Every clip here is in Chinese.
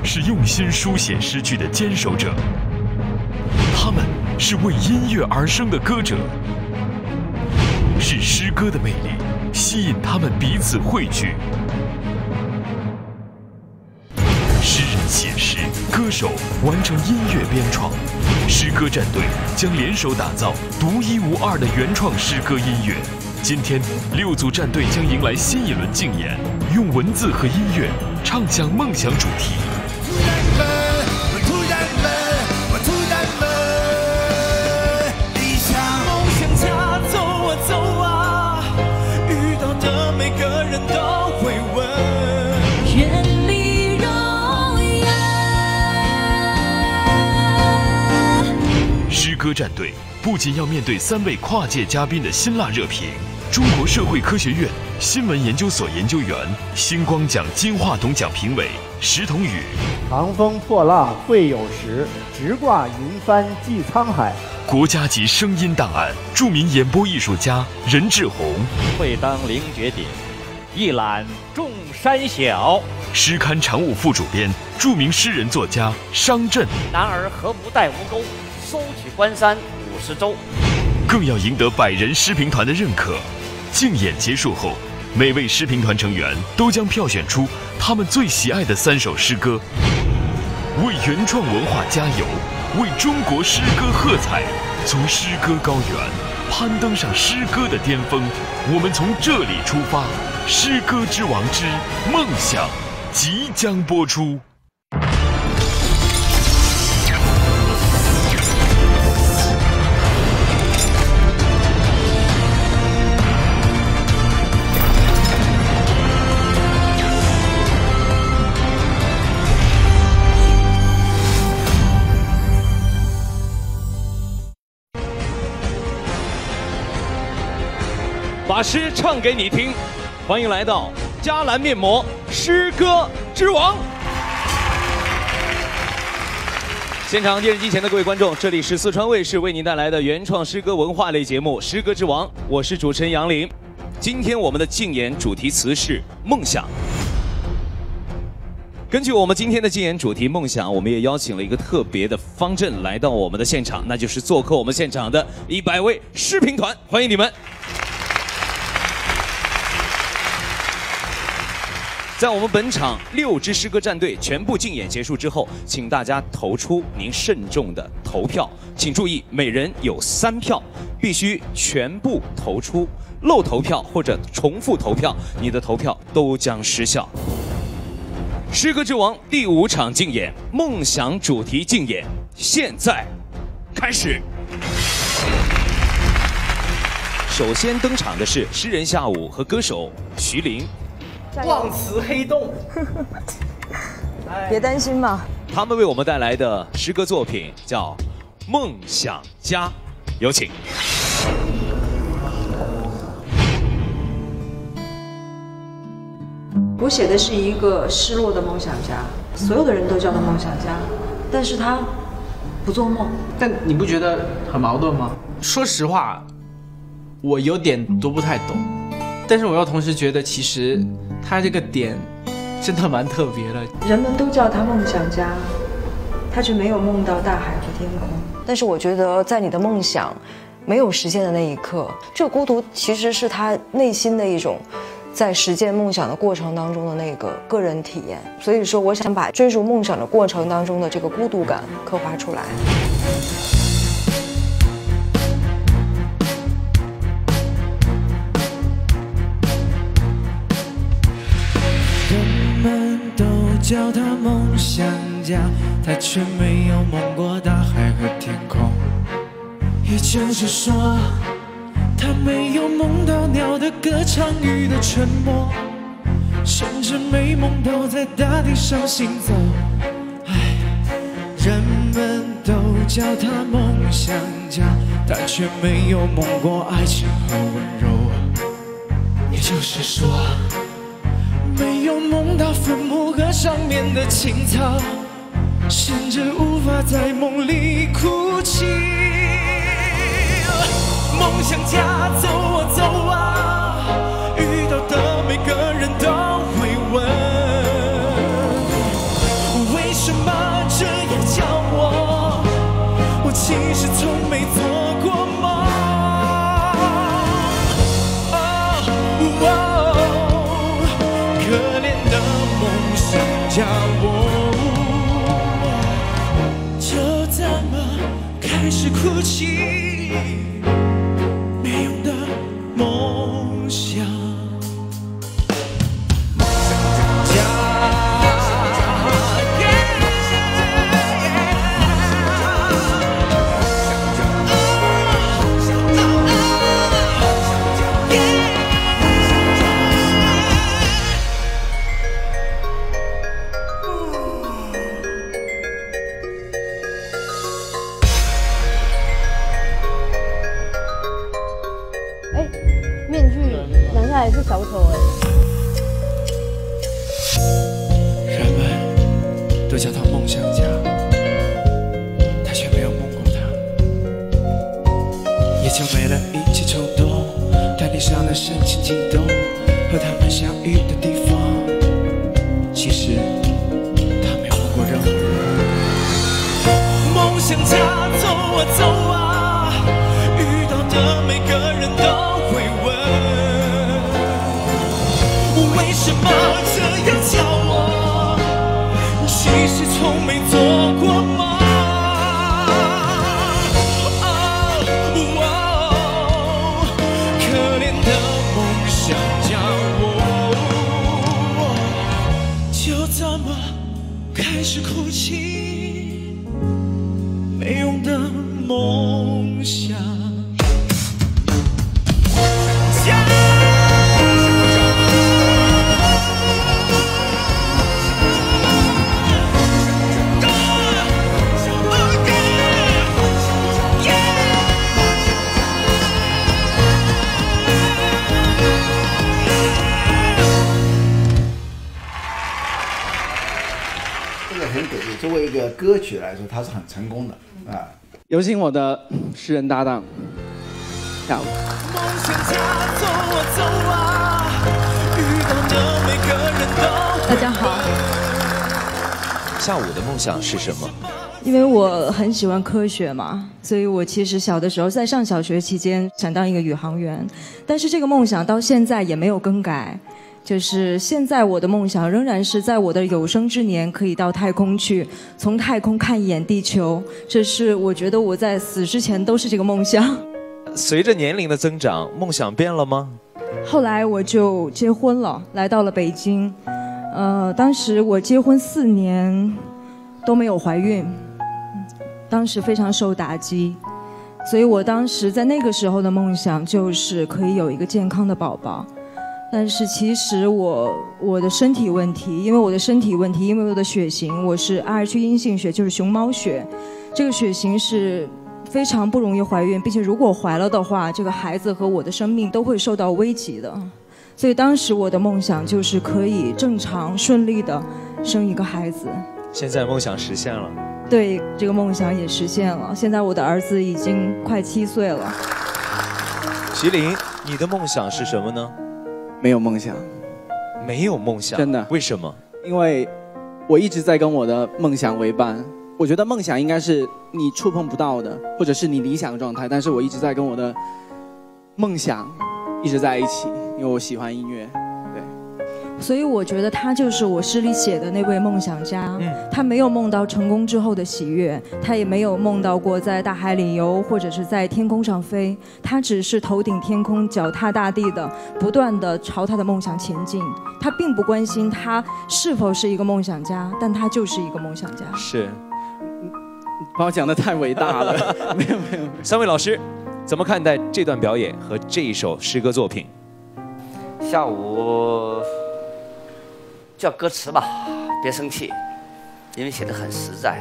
是用心书写诗句的坚守者，他们是为音乐而生的歌者，是诗歌的魅力吸引他们彼此汇聚。诗人写诗，歌手完成音乐编创，诗歌战队将联手打造独一无二的原创诗歌音乐。今天，6组战队将迎来新一轮竞演，用文字和音乐唱响梦想主题。 理想梦想家，走啊走啊，遇到的每个人都会问。 愿你荣耀。 诗歌战队不仅要面对3位跨界嘉宾的辛辣热评，中国社会科学院新闻研究所研究员、星光奖金话筒奖评委石彤宇， 长风破浪会有时，直挂云帆济沧海。 国家级声音档案著名演播艺术家任志宏， 会当凌绝顶，一览众山小。 诗刊常务副主编著名诗人作家商震， 男儿何不带吴钩，收取关山50州。 更要赢得100人诗评团的认可。竞演结束后，每位诗评团成员都将票选出他们最喜爱的3首诗歌，为原创文化加油，为中国诗歌喝彩。从诗歌高原攀登上诗歌的巅峰，我们从这里出发。诗歌之王之梦想即将播出。 把诗唱给你听，欢迎来到嘉兰面膜诗歌之王。现场电视机前的各位观众，这里是四川卫视为您带来的原创诗歌文化类节目《诗歌之王》，我是主持人杨林。今天我们的竞演主题词是梦想。根据我们今天的竞演主题梦想，我们也邀请了一个特别的方阵来到我们的现场，那就是做客我们现场的100位诗评团，欢迎你们。在我们本场6支诗歌战队全部竞演结束之后，请大家投出您慎重的投票。请注意，每人有3票，必须全部投出。漏投票或者重复投票，你的投票都将失效。诗歌之王第5场竞演，梦想主题竞演，现在开始。首先登场的是诗人夏午和歌手徐凌。 忘词黑洞， 别担心嘛。 他们为我们带来的诗歌作品叫《梦想家》，有请。 我写的是一个失落的梦想家，所有的人都叫他梦想家，但是他不做梦。 但你不觉得很矛盾吗？说实话，我有点读不太懂，但是我又同时觉得其实他这个点真的蛮特别的。 人们都叫他梦想家，他却没有梦到大海和天空。但是我觉得在你的梦想没有实现的那一刻，这个孤独其实是他内心的一种在实践梦想的过程当中的那个个人体验。所以说我想把追逐梦想的过程当中的这个孤独感刻画出来。 叫他梦想家，他却没有梦过大海和天空。也就是说，他没有梦到鸟的歌唱，雨的沉默，甚至没梦到在大地上行走。人们都叫他梦想家，他却没有梦过爱情和温柔。也就是说，没有梦到坟墓和上面的青草，甚至无法在梦里哭泣。梦想家，走啊走啊，遇到的每个人都会问，为什家，就这么开始哭泣，没用的梦想。 还是小丑哎。 人们都叫他梦想家，他却没有梦过他，也就没了一切冲动，他脸上的深情悸动，和他们相遇的地方，其实他没有梦过任何人。梦想家走啊走啊，遇到的每个人都会问。为什么这样叫我？其实从没做过梦。可怜的梦想家，就这么开始哭泣，没用的梦想。 作为一个歌曲来说，它是很成功的啊！ 有请我的诗人搭档下午。 大家好。 下午的梦想是什么？ 因为我很喜欢科学嘛，所以我其实小的时候在上小学期间想当一个宇航员，但是这个梦想到现在也没有更改。就是现在我的梦想仍然是在我的有生之年可以到太空去，从太空看一眼地球，这是我觉得我在死之前都是这个梦想。 随着年龄的增长，梦想变了吗？ 后来我就结婚了，来到了北京。当时我结婚4年都没有怀孕，当时非常受打击，所以我当时在那个时候的梦想就是可以有一个健康的宝宝。但是其实我的身体问题，因为我的血型，我是 Rh 阴性血，就是熊猫血，这个血型是非常不容易怀孕，并且如果怀了的话，这个孩子和我的生命都会受到危及的。所以当时我的梦想就是可以正常顺利的生一个孩子。 现在梦想实现了。 对，这个梦想也实现了。现在我的儿子已经快7岁了。 麒麟，你的梦想是什么呢？ 没有梦想。 没有梦想？ 真的？ 为什么？ 因为我一直在跟我的梦想为伴。我觉得梦想应该是你触碰不到的，或者是你理想状态，但是我一直在跟我的梦想一直在一起，因为我喜欢音乐。 所以我觉得他就是我诗里写的那位梦想家。他没有梦到成功之后的喜悦，他也没有梦到过在大海里游或者是在天空上飞，他只是头顶天空脚踏大地的不断的朝他的梦想前进。他并不关心他是否是一个梦想家，但他就是一个梦想家。 是， 把我讲得太伟大了。没有。 3位老师怎么看待这段表演和这一首诗歌作品？ 下午叫歌词吧，别生气，因为写得很实在，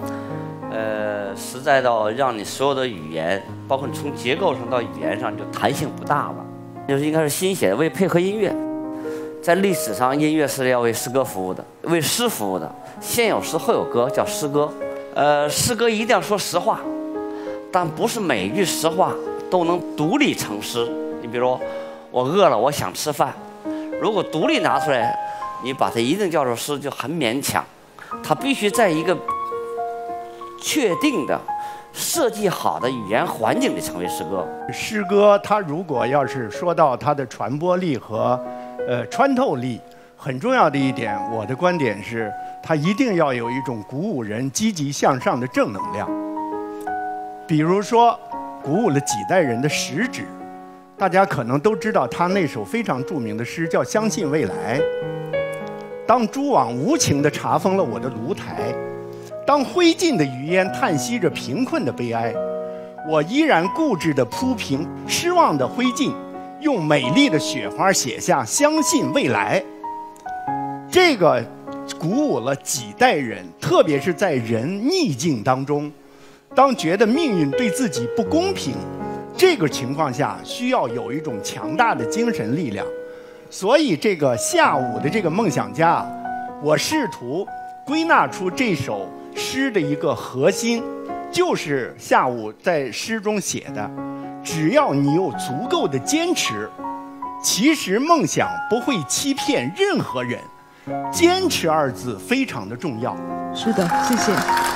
实在到让你所有的语言，包括你从结构上到语言上就弹性不大了，就是应该是新写的，为配合音乐。在历史上，音乐是要为诗歌服务的，为诗服务的。先有诗后有歌，叫诗歌。诗歌一定要说实话，但不是每一句实话都能独立成诗。你比如，我饿了，我想吃饭，如果独立拿出来，你把它一定叫做诗就很勉强，它必须在一个确定的、设计好的语言环境里成为诗歌。 诗歌它如果要是说到它的传播力和穿透力很重要的一点，我的观点是，它一定要有一种鼓舞人积极向上的正能量。比如说，鼓舞了几代人的食指，大家可能都知道他那首非常著名的诗叫《相信未来》。当蛛网无情地查封了我的炉台，当灰烬的余烟叹息着贫困的悲哀，我依然固执地铺平失望的灰烬，用美丽的雪花写下相信未来。这个鼓舞了几代人，特别是在人逆境当中，当觉得命运对自己不公平，这个情况下需要有一种强大的精神力量。所以这个下午的这个梦想家，我试图归纳出这首诗的一个核心，就是下午在诗中写的，只要你有足够的坚持，其实梦想不会欺骗任何人。坚持二字非常的重要。 是的，谢谢。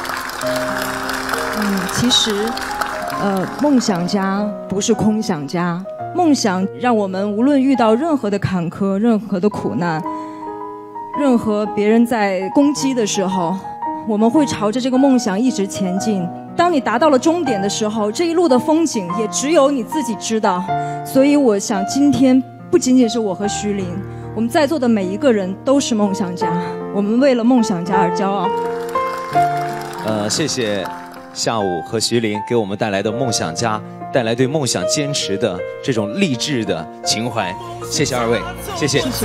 其实，梦想家不是空想家。梦想让我们无论遇到任何的坎坷、任何的苦难、任何别人在攻击的时候，我们会朝着这个梦想一直前进。当你达到了终点的时候，这一路的风景也只有你自己知道。所以我想，今天不仅仅是我和徐凌，我们在座的每一个人都是梦想家，我们为了梦想家而骄傲。 谢谢下午和徐凌给我们带来的梦想家，带来对梦想坚持的这种励志的情怀。谢谢二位，谢谢。谢谢。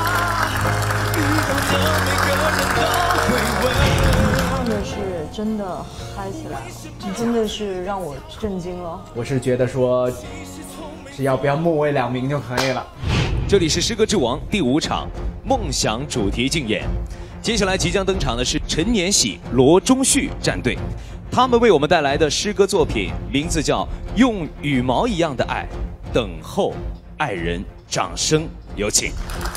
唱的是真的嗨起来了，真的是让我震惊了。 我是觉得说，只要不要末位2名就可以了。 这里是诗歌之王第5场梦想主题竞演，接下来即将登场的是陈年喜、罗中旭战队，他们为我们带来的诗歌作品名字叫《用羽毛一样的爱等候爱人》，掌声有请。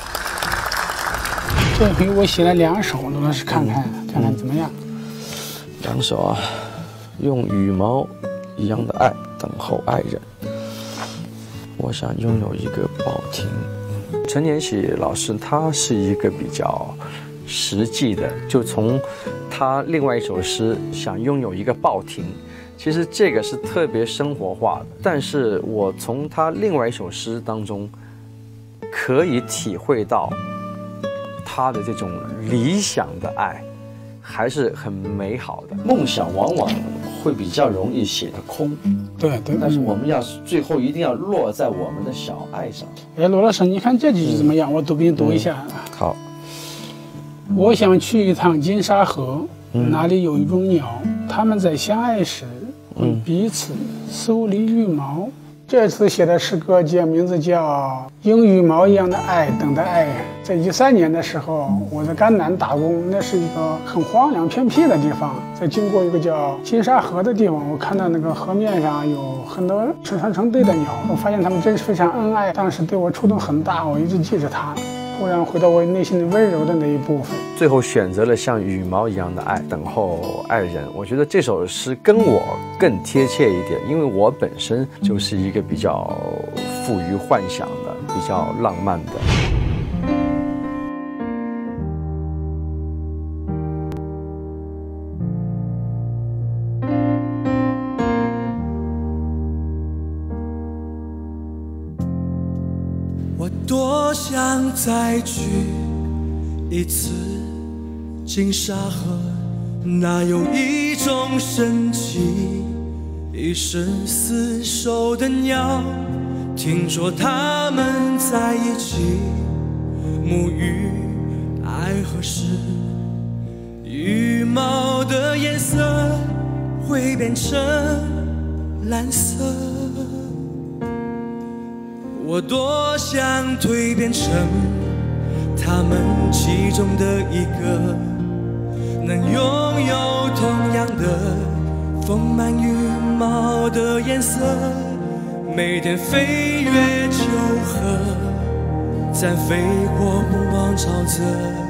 这回我写了2首，罗老师看看怎么样 ？2首啊，用羽毛一样的爱等候爱人。我想拥有一个报亭。陈年喜老师他是一个比较实际的，就从他另外一首诗想拥有一个报亭，其实这个是特别生活化的，但是我从他另外一首诗当中可以体会到他的这种理想的爱还是很美好的。梦想往往会比较容易写得空， 对， 但是我们要最后一定要落在我们的小爱上。 罗老师，你看这句怎么样？我给你读一下。 好。 我想去一趟金沙河，那里有一种鸟，它们在相爱时会彼此梳理羽毛。这次写的诗歌名字叫《用羽毛一样的爱等待爱人》。在13年的时候，我在甘南打工，那是一个很荒凉偏僻的地方。在经过一个叫金沙河的地方，我看到那个河面上有很多成双成对的鸟，我发现它们真是非常恩爱。当时对我触动很大，我一直记着它。突然回到我内心的温柔的那一部分， 最后选择了像羽毛一样的爱等候爱人。我觉得这首诗跟我更贴切一点，因为我本身就是一个比较富于幻想的、比较浪漫的。 我多想再去一次金沙河，那有一种神奇，一生厮守的鸟，听说它们在一起沐浴爱何时，羽毛的颜色会变成蓝色。我多想蜕变成他们其中的一个，能拥有同样的丰满羽毛的颜色，每天飞越秋河，在飞过暮光沼泽，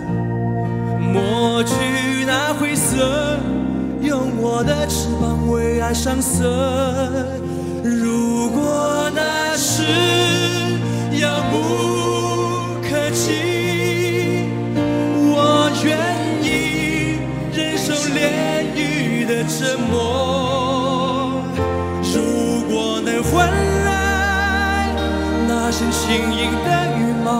抹去那灰色，用我的翅膀为爱上色。如果那是遥不可及， 轻盈的羽毛，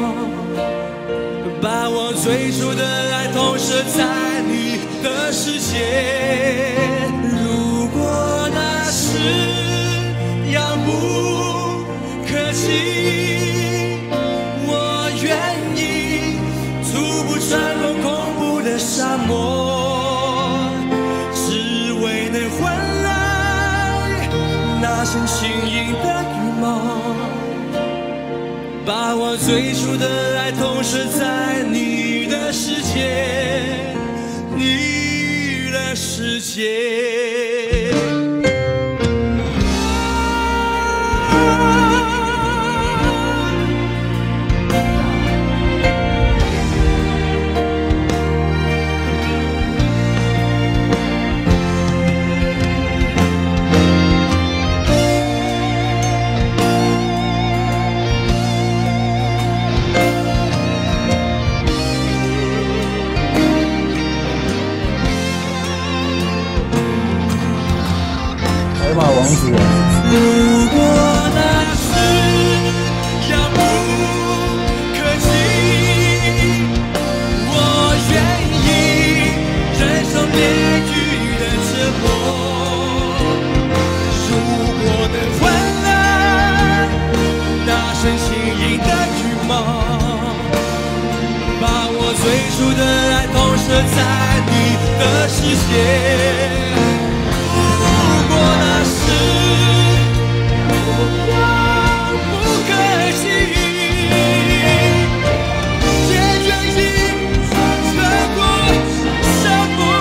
把我最初的爱投射在你的世界。如果那是遥不可及，我愿意徒步穿过恐怖的沙漠，只为能换来那身轻盈的羽毛，把我最初的爱投射在你的世界，你的世界。 白马王子。 如果那是遥不可及，我愿意忍受炼狱的折磨。如果能换来那身轻盈的羽毛，把我最初的爱投射在你的世界。如果那是遥不可及，也愿意穿过沙漠，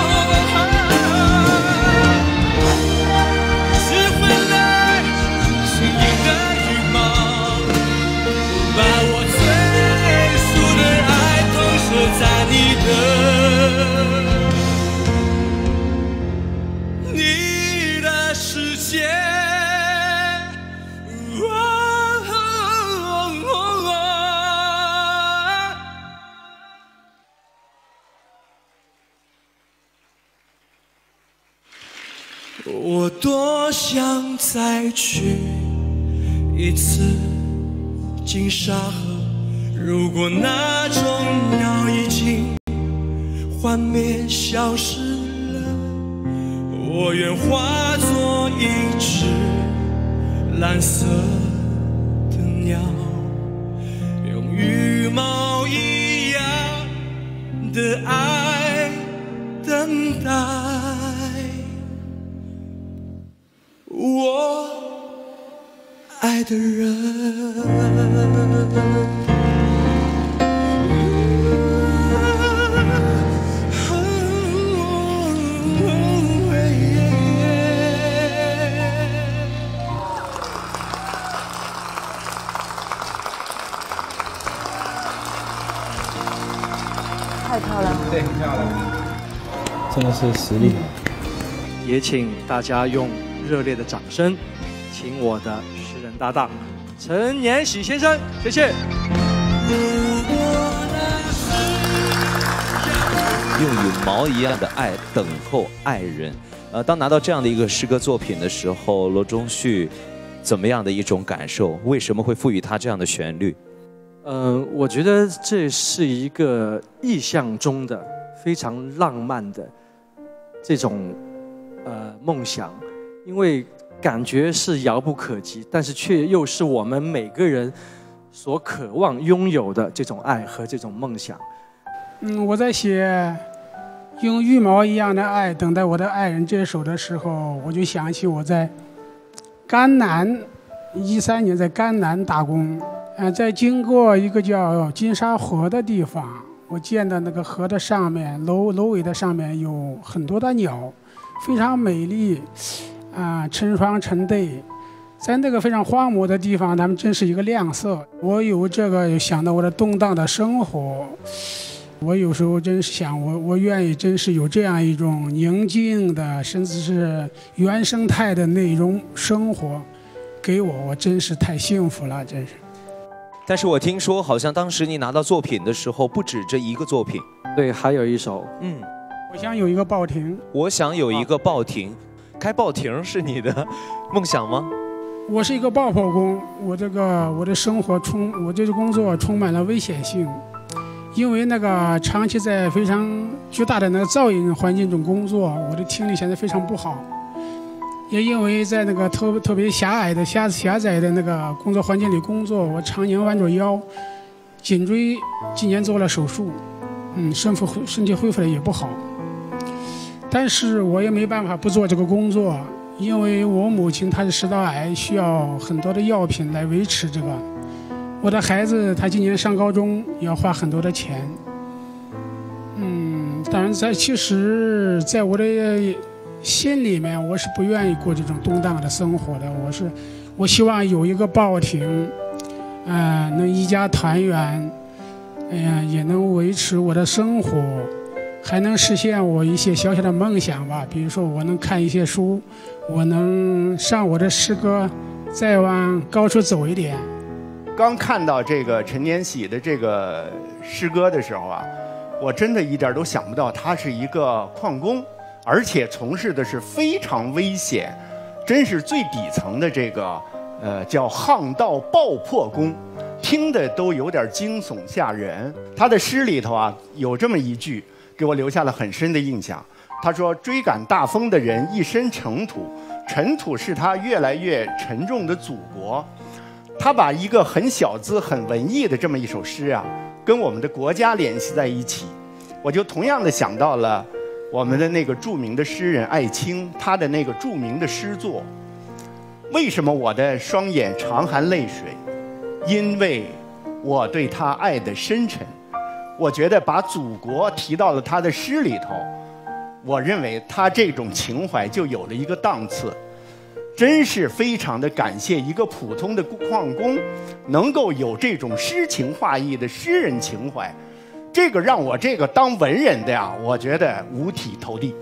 只换来轻盈的羽毛，把我最初的爱投射在你的世界。我多想再去一次金沙河，如果那种鸟已经幻灭消失了，我愿化作一只蓝色的鸟，用羽毛一样的爱等待我爱的人。 太漂亮了， 对，很漂亮， 真的是实力。 也请大家用热烈的掌声，请我的诗人搭档陈年喜先生，谢谢。 用羽毛一样的爱等候爱人。当拿到这样的一个诗歌作品的时候，罗中旭怎么样的一种感受？为什么会赋予他这样的旋律？ 我觉得这是一个意象中的非常浪漫的这种梦想，因为感觉是遥不可及，但是却又是我们每个人所渴望拥有的这种爱和这种梦想。 我在写用羽毛一样的爱等待我的爱人这首的时候，我就想起我在甘南13年在甘南打工，在经过一个叫金沙河的地方，我见到那个河的上面楼尾的上面有很多的鸟，非常美丽，成双成对。在那个非常荒漠的地方，它们真是一个亮色。我有这个想到我的动荡的生活，我有时候真是想，我愿意真是有这样一种宁静的，甚至是原生态的那种生活，给我真是太幸福了，真是。 但是我听说，好像当时你拿到作品的时候，不止这一个作品。 对，还有一首。 我想有一个报亭。 我想有一个报亭，开报亭是你的梦想吗？ 我是一个爆破工，我这个工作充满了危险性，因为那个长期在非常巨大的那个噪音环境中工作，我的听力现在非常不好。也因为在那个特别狭窄的那个工作环境里工作，我常年弯着腰，颈椎今年做了手术，身体恢复的也不好。但是我也没办法不做这个工作，因为我母亲她是食道癌，需要很多的药品来维持这个。我的孩子他今年上高中，要花很多的钱。当然其实在我的心里面，我是不愿意过这种动荡的生活的。我希望有一个报亭，能一家团圆，也能维持我的生活，还能实现我一些小小的梦想吧。比如说，我能看一些书，我能上我的诗歌再往高处走一点。 刚看到这个陈年喜的这个诗歌的时候啊，我真的一点都想不到他是一个矿工。而且从事的是非常危险，真是最底层的这个叫巷道爆破工，听的都有点惊悚吓人。他的诗里头啊有这么一句，给我留下了很深的印象。他说：“追赶大风的人一身尘土，尘土是他越来越沉重的祖国。”他把一个很小资、很文艺的这么一首诗啊，跟我们的国家联系在一起，我就同样的想到了我们的那个著名的诗人艾青，他的那个著名的诗作，为什么我的双眼常含泪水？因为我对他爱的深沉。我觉得把祖国提到了他的诗里头，我认为他这种情怀就有了一个档次。真是非常的感谢一个普通的矿工能够有这种诗情画意的诗人情怀。这个让我这个当文人的呀，我觉得五体投地。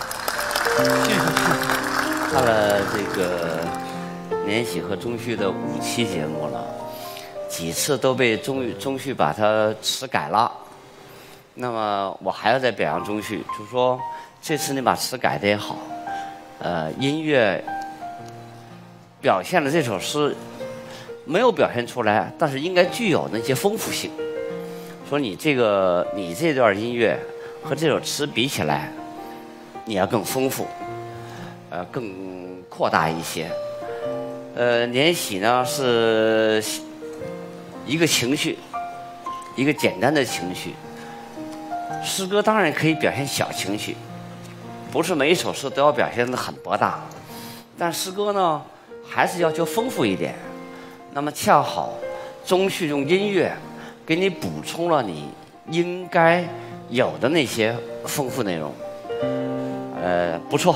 看了这个年喜和钟旭的5期节目了，几次都被钟旭把他词改了。那么我还要再表扬钟旭，就说这次你把词改得也好，音乐表现了这首诗没有表现出来，但是应该具有那些丰富性。说你这段音乐和这首词比起来，你要更丰富，更扩大一些。年喜呢是一个情绪，一个简单的情绪。诗歌当然可以表现小情绪，不是每一首诗都要表现得很博大，但诗歌呢还是要求丰富一点。那么恰好钟旭用音乐给你补充了你应该有的那些丰富内容，不错。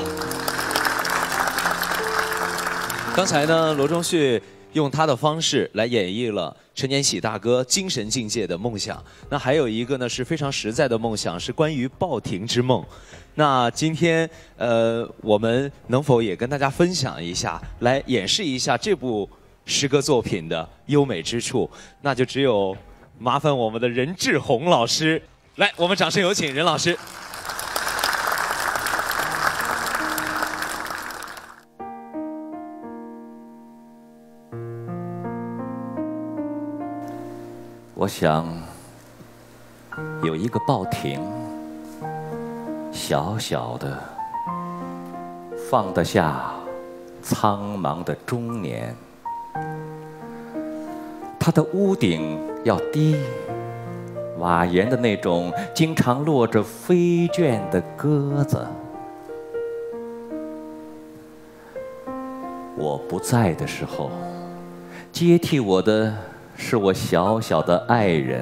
刚才呢，罗钟旭用他的方式来演绎了陈年喜大哥精神境界的梦想。那还有一个呢是非常实在的梦想，是关于报亭之梦。那今天我们能否也跟大家分享一下，来演示一下这部诗歌作品的优美之处？那就只有麻烦我们的任志宏老师来，我们掌声有请任老师。 我想有一个报亭，小小的，放得下苍茫的中年。它的屋顶要低，瓦檐的那种经常落着飞卷的鸽子。我不在的时候，接替我的是我小小的爱人，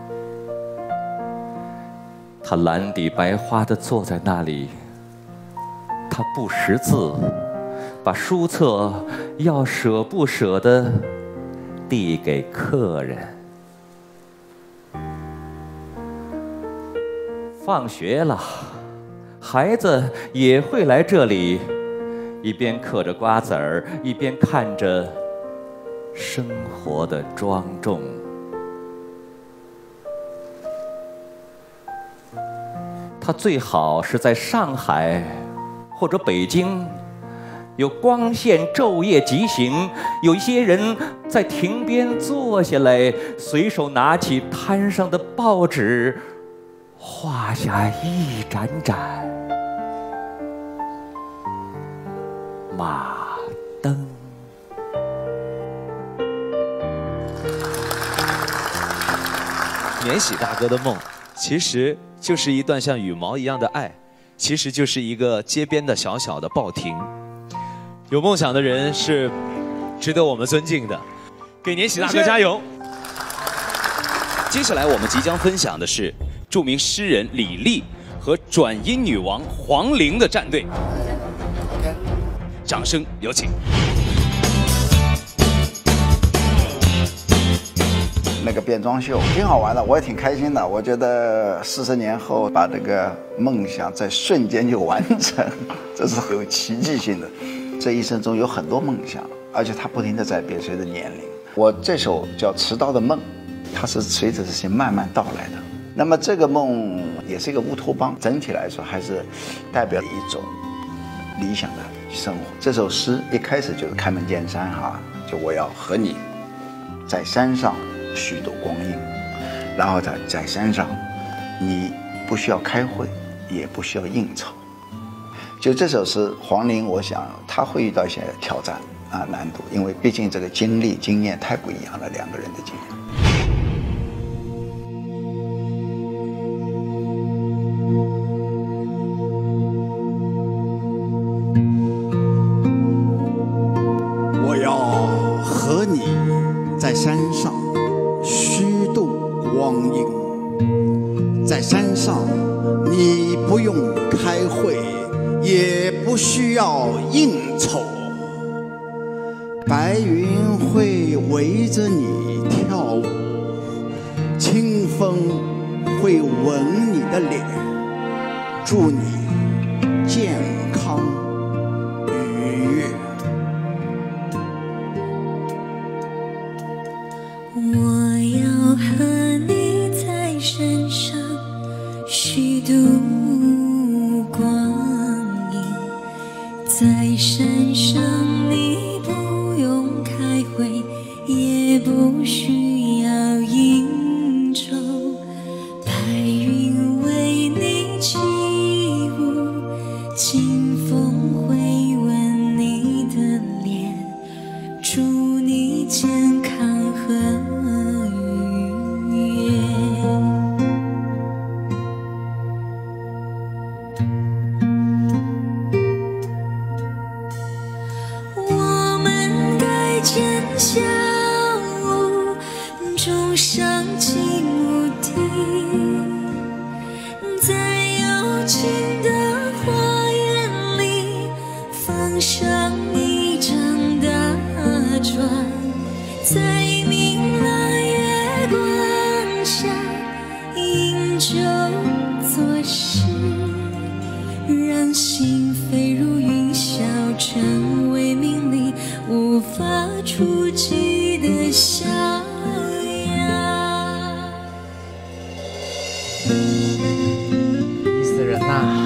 他蓝底白花地坐在那里，他不识字，把书册要舍不舍地递给客人。放学了，孩子也会来这里，一边嗑着瓜子儿，一边看着生活的庄重。他最好是在上海或者北京有光线昼夜疾行，有一些人在亭边坐下来，随手拿起摊上的报纸，画下一盏盏马灯。 年喜大哥的梦，其实就是一段像羽毛一样的爱，其实就是一个街边的小小的报亭。有梦想的人是值得我们尊敬的，给年喜大哥加油！接下来我们即将分享的是著名诗人李丽和转音女王黄龄的战队，掌声有请。 那个变装秀挺好玩的，我也挺开心的。我觉得40年后把这个梦想在瞬间就完成，这是有奇迹性的。这一生中有很多梦想，而且它不停地在变，随着年龄。我这首叫《迟到的梦》，它是随着这些慢慢到来的。那么这个梦也是一个乌托邦，整体来说还是代表一种理想的生活。这首诗一开始就是开门见山哈，就我要和你在山上虚度光阴，然后在山上，你不需要开会，也不需要应酬。就这首诗，黄龄，我想他会遇到一些挑战啊难度，因为毕竟这个经历经验太不一样了，两个人的经验。 我要和你在山上虚度光阴，在山上你不用开会，也不需要应酬，白云会围着你跳舞，清风会吻你的脸，祝你健康愉悦。 我要和你在山上虚度光阴，在山上你不用开会，也不需要应酬，白云为你起舞，清风会吻你的脸，祝你健康和愉悦。我们盖间小屋，种上金木地，在幽静的花园里放上一张大床，在明朗月光下饮酒作诗，让心飞如云霄，成为名利无法触及的逍遥。 逼死人呐！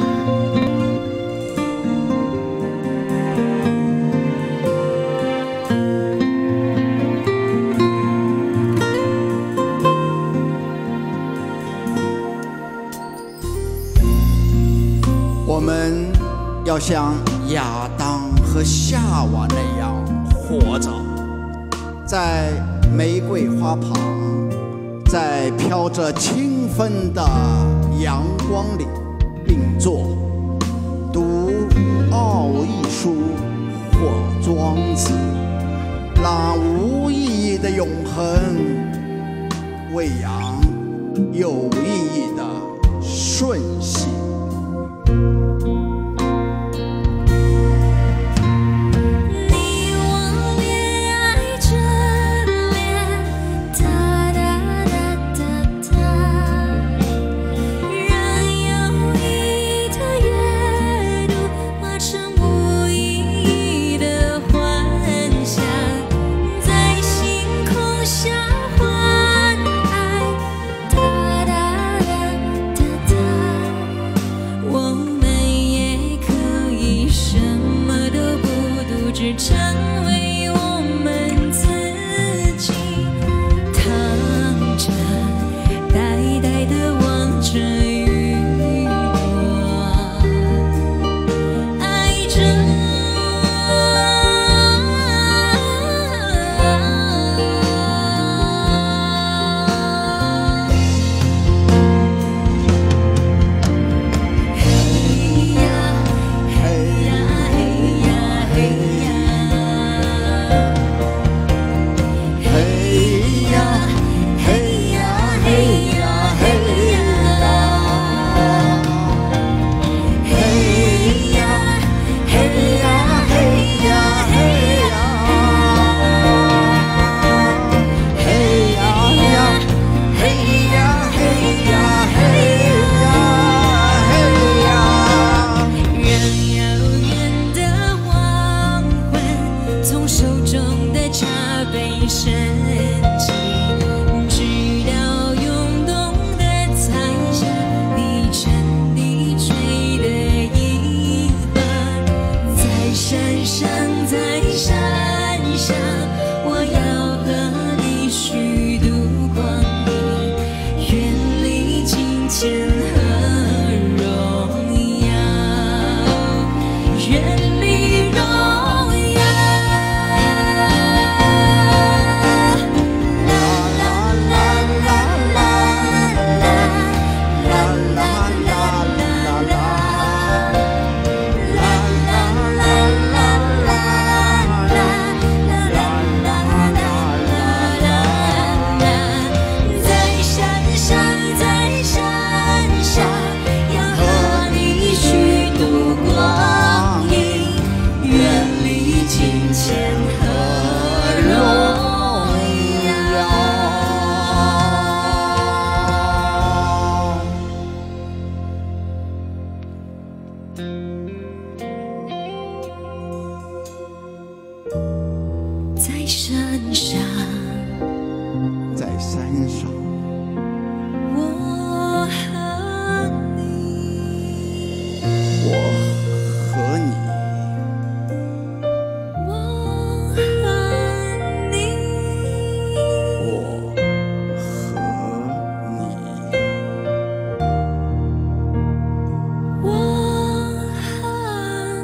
我们要像亚当和夏娃那样活着，在玫瑰花旁，在飘着清风的阳光里并坐，读奥义书或庄子，让无意义的永恒喂养有意义的瞬息。 你我恋爱着恋，哒哒哒哒哒，让有意义的阅读化成无意义的幻想，在星空下欢爱，哒哒哒哒哒。 在山上， 在山上， 我和你， 我和你， 我和你， 我和你， 我和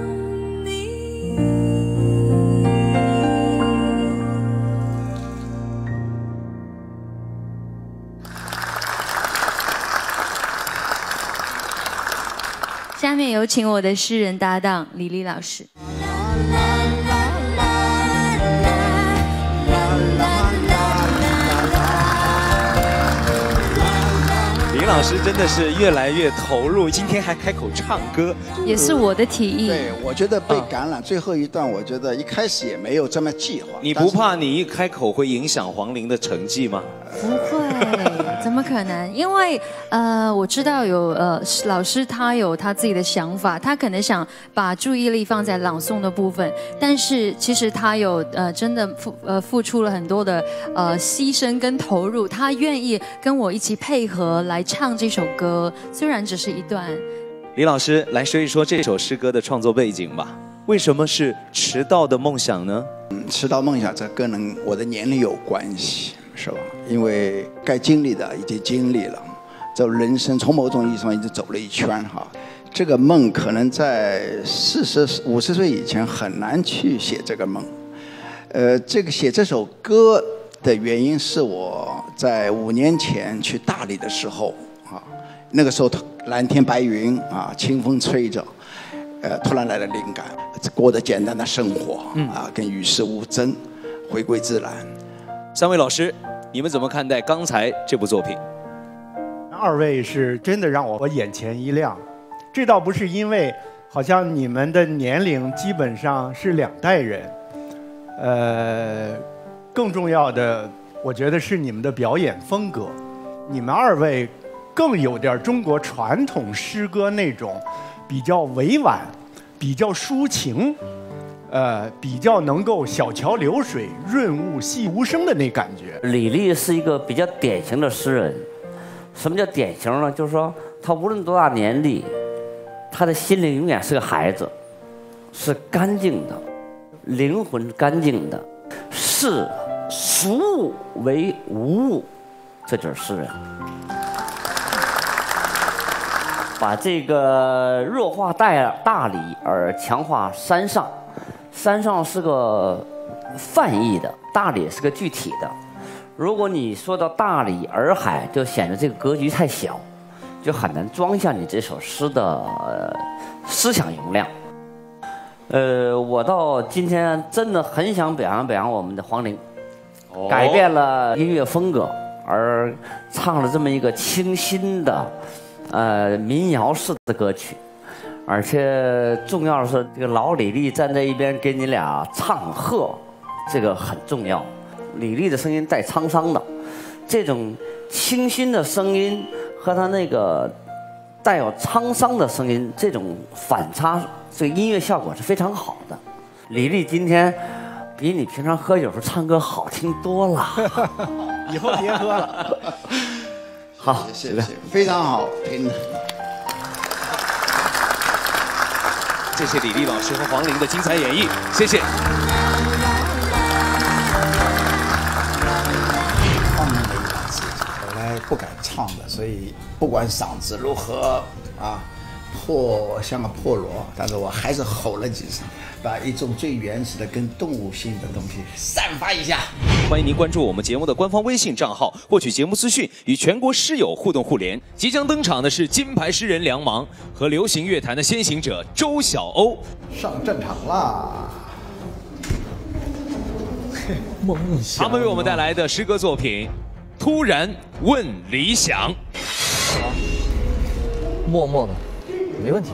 下面有请我的诗人搭档李丽老师。 林老师真的是越来越投入，今天还开口唱歌， 也是我的提议。 对，我觉得被感染最后一段，我觉得一开始也没有这么计划。 你不怕你一开口会影响黄龄的成绩吗？ 不会，怎么可能？因为我知道有老师他有他自己的想法，他可能想把注意力放在朗诵的部分，但是其实他有真的付出了很多的牺牲跟投入，他愿意跟我一起配合来唱这首歌，虽然只是一段。 李老师来说一说这首诗歌的创作背景吧。为什么是迟到的梦想呢？ 迟到梦想这跟我的年龄有关系，是吧？因为该经历的已经经历了，这人生从某种意义上已经走了一圈哈。这个梦可能在40、50岁以前很难去写这个梦。这个写这首歌的原因是我在5年前去大理的时候啊，那个时候蓝天白云啊，清风吹着，突然来了灵感，过得简单的生活啊，跟与世无争，回归自然。 三位老师，你们怎么看待刚才这部作品？ 二位是真的让我眼前一亮，这倒不是因为好像你们的年龄基本上是2代人，更重要的，我觉得是你们的表演风格，你们2位更有点中国传统诗歌那种比较委婉、比较抒情。比较能够小桥流水、润物细无声的那感觉。 李丽是一个比较典型的诗人。什么叫典型呢？就是说，他无论多大年纪，他的心灵永远是个孩子，是干净的，灵魂干净的，视俗物为无物，这就是诗人。把这个弱化大理，而强化山上。山上是个泛义的，大理是个具体的。如果你说到大理洱海，就显得这个格局太小，就很难装下你这首诗的思想容量。我到今天真的很想表扬我们的黄龄，改变了音乐风格，而唱了这么一个清新的民谣式的歌曲。而且重要的是，这个老李丽站在一边给你俩唱和，这个很重要。李丽的声音带沧桑的，这种清新的声音和她那个带有沧桑的声音，这种反差，这个音乐效果是非常好的。李丽今天比你平常喝酒时候唱歌好听多了。 以后别喝了。 好， 谢谢，非常好听。 谢谢李丽老师和黄龄的精彩演绎，谢谢。 放了一把自己，本来不敢唱的，所以不管嗓子如何啊，像个破锣，但是我还是吼了几声，把一种最原始的跟动物性的东西散发一下。 欢迎您关注我们节目的官方微信账号，获取节目资讯，与全国诗友互动互联。即将登场的是金牌诗人梁芒和流行乐坛的先行者周晓鸥上战场啦！ 梦想， 他们为我们带来的诗歌作品《突然问理想》。 默默的，没问题。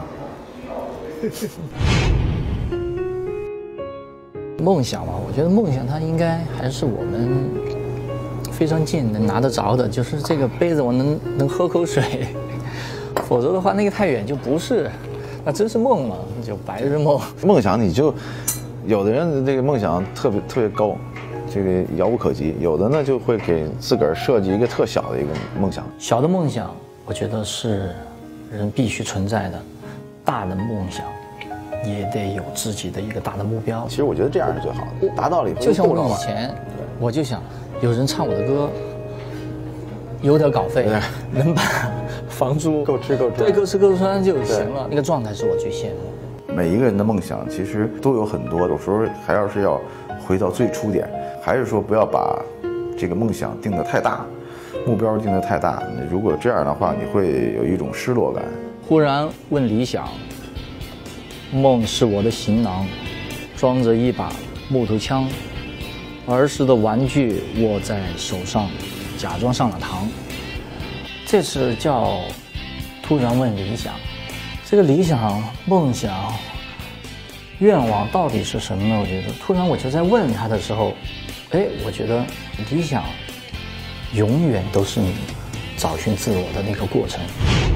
梦想嘛，我觉得梦想它应该还是我们非常近能拿得着的，就是这个杯子我能喝口水，否则的话那个太远就不是。 那真是梦嘛，就白日梦。 梦想你就，有的人这个梦想特别高，这个遥不可及；有的呢就会给自个儿设计一个特小的一个梦想。 小的梦想，我觉得是人必须存在的；大的梦想，也得有自己的一个大的目标。 其实我觉得这样是最好的，达到了以后就像我以前，我就想有人唱我的歌。有点稿费，能把房租够吃够穿， 对，够吃够穿就行了。那个状态是我最羡慕。 每一个人的梦想其实都有很多，有时候还要回到最初点，还是说不要把这个梦想定得太大，目标定得太大。如果这样的话，你会有一种失落感。 忽然问理想，梦是我的行囊，装着一把木头枪，儿时的玩具握在手上。假装上了膛，这次叫突然问理想，这个理想、梦想、愿望到底是什么呢？我觉得突然我就在问他的时候，我觉得理想永远都是你找寻自我的那个过程。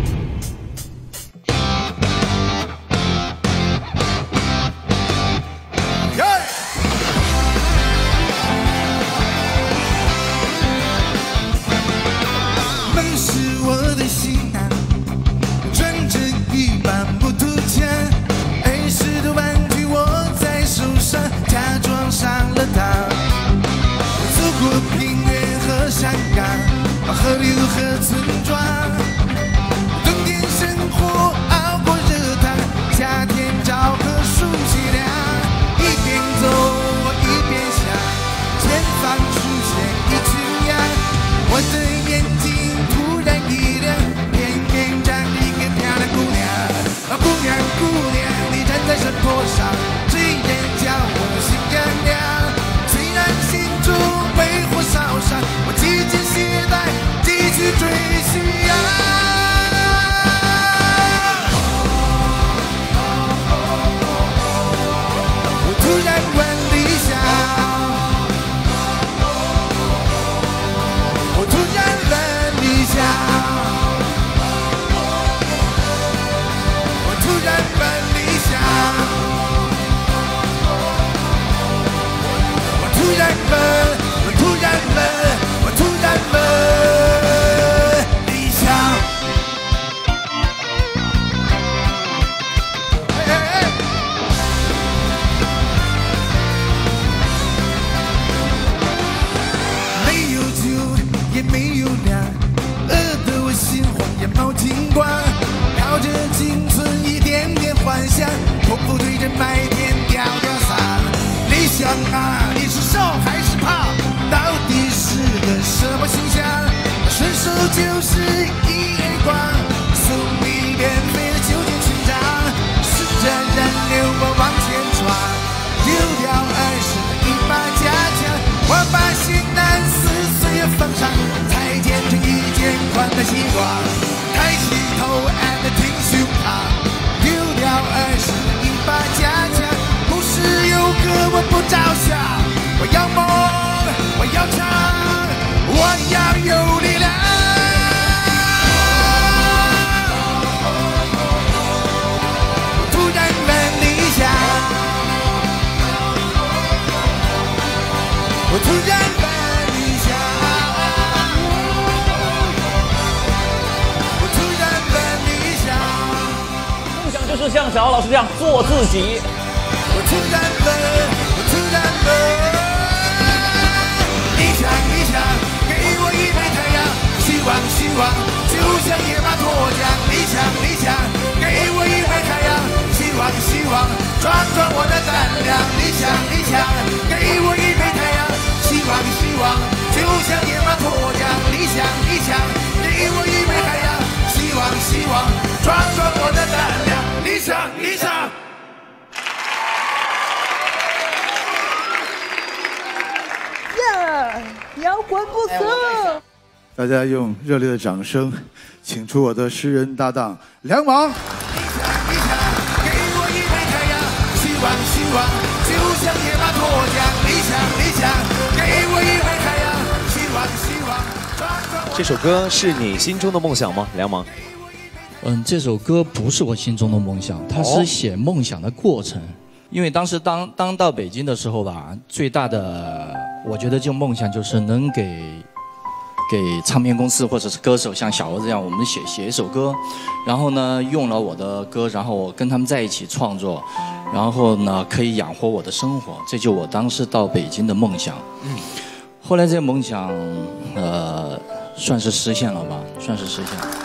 河流和村庄，冬天生火熬过热汤，夏天照棵树凄凉。一边走我一边想，前方出现一群羊，我的眼睛突然一亮，偏偏站一个漂亮姑娘。姑娘姑娘，你站在山坡上，这一点叫我心痒痒。虽然心中被火烧伤，我系紧鞋带去追夕阳。我突然问理想，我突然问理想，我突然问理想，我突然问，我突然问，我突然问。没有粮，饿得我心慌，眼冒金光，靠着青春一点点幻想，痛苦对着麦田吊吊嗓。理想啊，你是瘦还是胖？到底是个什么形象？伸手就是一耳光，送你免费的9天成长，试着人流我往前闯，丢掉20的一把家枪，我把心难撕碎放上。剪成一件宽的西装，抬起头 and 挺胸膛，丢掉20的一把家枪，不是有歌我不照相，我要梦，我要唱，我要有力量。我突然问理想，我突然问理想。 就是像小奥老师这样做自己。 我突然问，我突然问，理想理想，给我一杯太阳，希望希望，就像野马脱缰。理想理想，给我一杯太阳，希望希望，壮壮我的胆量。理想理想，给我一杯太阳，希望希望，就像野马脱缰。理想理想，给我一杯太阳，希望希望，壮壮我的胆量。理想理想。 摇滚不死。 大家用热烈的掌声，请出我的诗人搭档梁芒。 给我一杯太阳，希望希望，就像野马脱缰。理想理想，给我一杯太阳，希望希望。 这首歌是你心中的梦想吗，梁芒？ 这首歌不是我心中的梦想，它是写梦想的过程。因为当时当到北京的时候吧，最大的我觉得就梦想就是能给唱片公司或者是歌手像小欧这样，我们写一首歌，然后呢用了我的歌，然后我跟他们在一起创作，然后呢可以养活我的生活，这就我当时到北京的梦想。后来这个梦想算是实现了吧，算是实现了。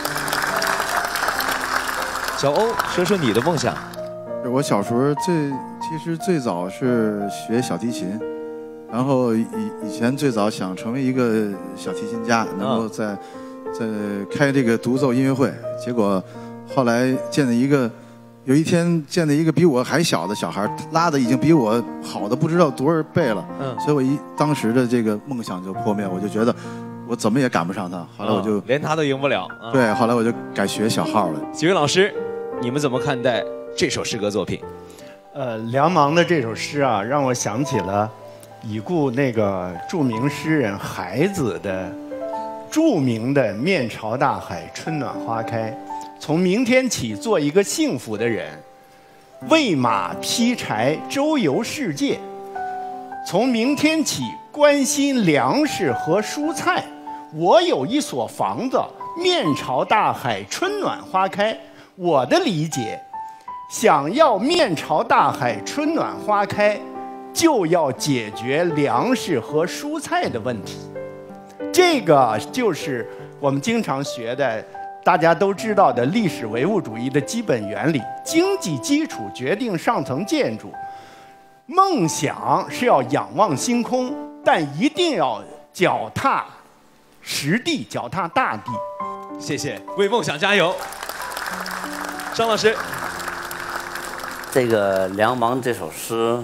小欧，说说你的梦想。 我小时候其实最早是学小提琴，然后以前最早想成为一个小提琴家，能够在开这个独奏音乐会。结果后来有一天见到一个比我还小的小孩，拉的已经比我好的不知道多少倍了。所以我当时的这个梦想就破灭，我就觉得我怎么也赶不上他。后来我就连他都赢不了。 对，后来我就改学小号了。 几位老师，你们怎么看待这首诗歌作品？ 梁芒的这首诗啊，让我想起了已故那个著名诗人海子的著名的“面朝大海，春暖花开”。从明天起，做一个幸福的人，喂马劈柴，周游世界。从明天起，关心粮食和蔬菜。我有一所房子，面朝大海，春暖花开。我的理解，想要面朝大海，春暖花开，就要解决粮食和蔬菜的问题。这个就是我们经常学的，大家都知道的历史唯物主义的基本原理：经济基础决定上层建筑。梦想是要仰望星空，但一定要脚踏实地，脚踏大地。 谢谢，为梦想加油。张老师， 这个梁芒这首诗，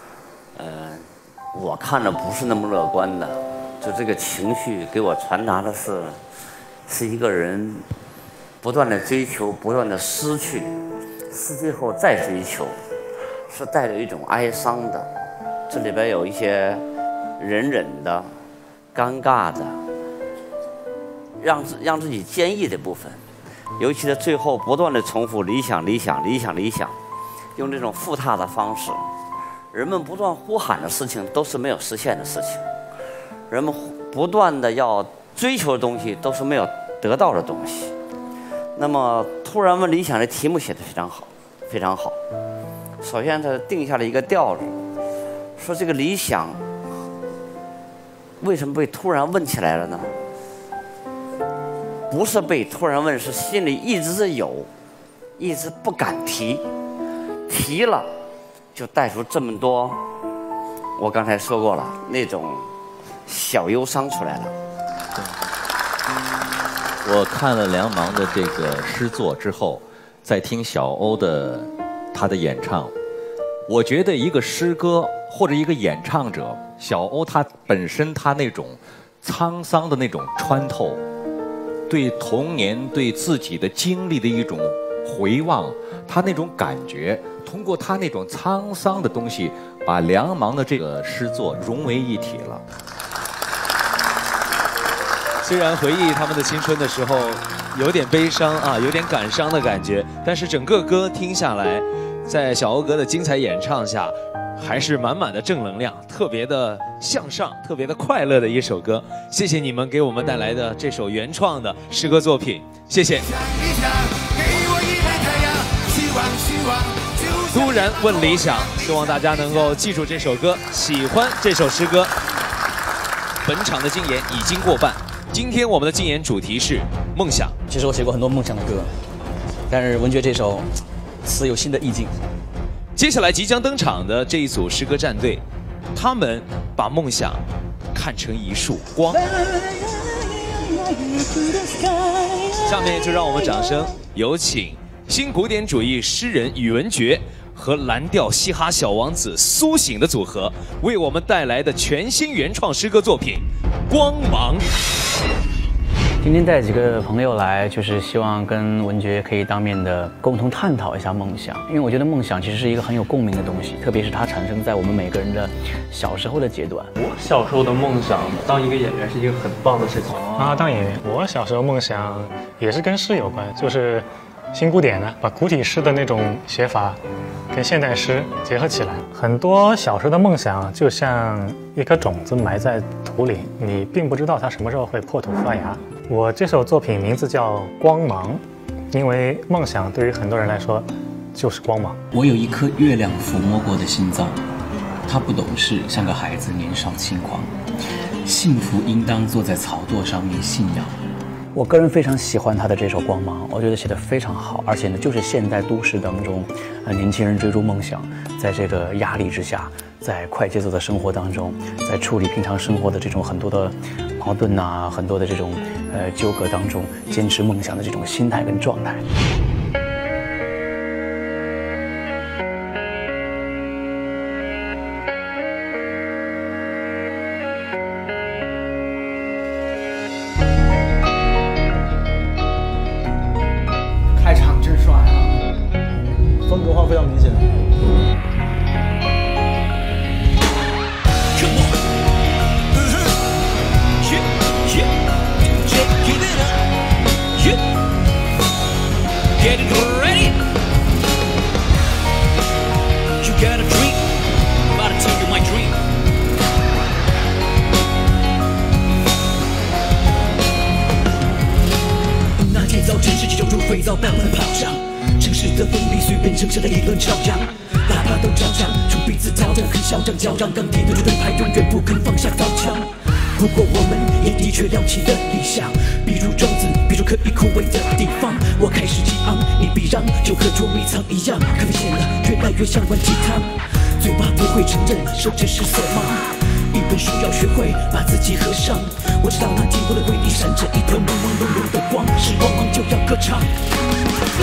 我看着不是那么乐观的，就这个情绪给我传达的是一个人不断的追求，不断的失去，失去后再追求，是带着一种哀伤的。这里边有一些忍的、尴尬的，让自己坚毅的部分。尤其是最后不断的重复理想，用这种复沓的方式，人们不断呼喊的事情都是没有实现的事情，人们不断的要追求的东西都是没有得到的东西。那么突然问理想的题目写得非常好，非常好。首先他定下了一个调子，说这个理想为什么被突然问起来了呢？不是被突然问，是心里一直是有，一直不敢提，提了就带出这么多，我刚才说过了，那种小忧伤出来了。 我看了梁芒的这个诗作之后，再听小欧他的演唱，我觉得一个诗歌或者一个演唱者，小欧他本身他那种沧桑的那种穿透，对童年对自己的经历的一种回望，他那种感觉，通过他那种沧桑的东西，把梁芒的这个诗作融为一体了。 虽然回忆他们的青春的时候有点悲伤啊，有点感伤的感觉，但是整个歌听下来，在小欧哥的精彩演唱下，还是满满的正能量，特别的向上，特别的快乐的一首歌。谢谢你们给我们带来的这首原创的诗歌作品，谢谢。突然问理想，希望大家能够记住这首歌，喜欢这首诗歌。本场的竞演已经过半，今天我们的竞演主题是梦想。 其实我写过很多梦想的歌，但是文觉这首词有新的意境。 接下来即将登场的这一组诗歌战队，他们把梦想看成一束光。下面就让我们掌声有请新古典主义诗人宇文觉和蓝调嘻哈小王子苏醒的组合为我们带来的全新原创诗歌作品《光芒》。 今天带几个朋友来，就是希望跟文觉可以当面的共同探讨一下梦想，因为我觉得梦想其实是一个很有共鸣的东西，特别是它产生在我们每个人的小时候的阶段。 我小时候的梦想当一个演员是一个很棒的事情当演员。我小时候梦想也是跟诗有关，就是新古典呢，把古体诗的那种写法跟现代诗结合起来。很多小时候的梦想就像一颗种子埋在土里，你并不知道它什么时候会破土发芽。我这首作品名字叫《光芒》，因为梦想对于很多人来说就是光芒。 我有一颗月亮抚摸过的心脏，它不懂事，像个孩子，年少轻狂。幸福应当坐在草垛上面信仰。 我个人非常喜欢他的这首《光芒》，我觉得写得非常好，而且呢，就是现代都市当中，年轻人追逐梦想，在这个压力之下，在快节奏的生活当中，在处理平常生活的这种很多的矛盾呐，很多的这种纠葛当中，坚持梦想的这种心态跟状态。 非常明显。 那天早晨，世界犹如肥皂般奔跑上。城市的封闭随便城市的理论照样，喇叭都照常，从彼此挑战很嚣张，叫让钢铁的军队排永远不肯放下刀枪。不过我们也的确了起了理想，比如种子，比如可以枯萎的地方。我开始激昂，你必让，就和捉迷藏一样，看见了越来越像碗鸡汤。嘴巴不会承认，手只是色盲。一本书要学会把自己合上。我知道那天我的回忆闪着一团朦朦胧胧的光，是光芒就要歌唱。Fly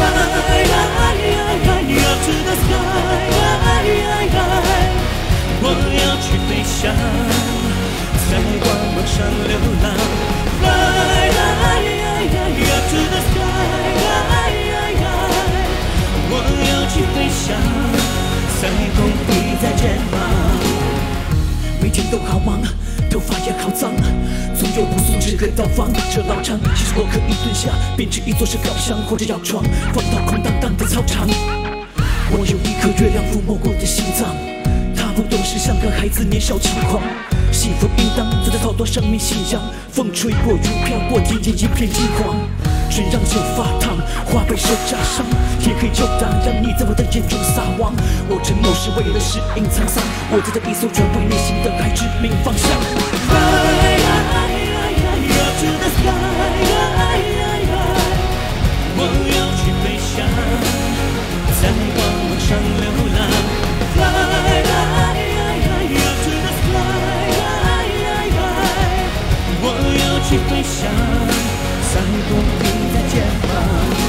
up to the sky， 我要去飞翔，在光芒上流浪。Fly up to the sky， 我要去飞翔，在风里在肩膀。每天都好忙，头发也好脏，总有不速之客到访。这老场，其实我可以蹲下，编织一座石膏像，或者摇床，放到空荡荡的操场。我有一颗月亮抚摸过的心脏，它不懂事，像个孩子，年少轻狂。幸福应当坐在草垛上面信仰，风吹过，雨飘过，田野一片金黄。春让酒发烫，花被手扎伤，天黑就打烊，你在我的眼中撒网。我沉默是为了适应沧桑，我在这一艘船为内心的海指明方向。Fly up to the sky， 我要去飞翔，在光芒上流浪。Fly up to the sky， 我要去飞翔，在公平的肩膀。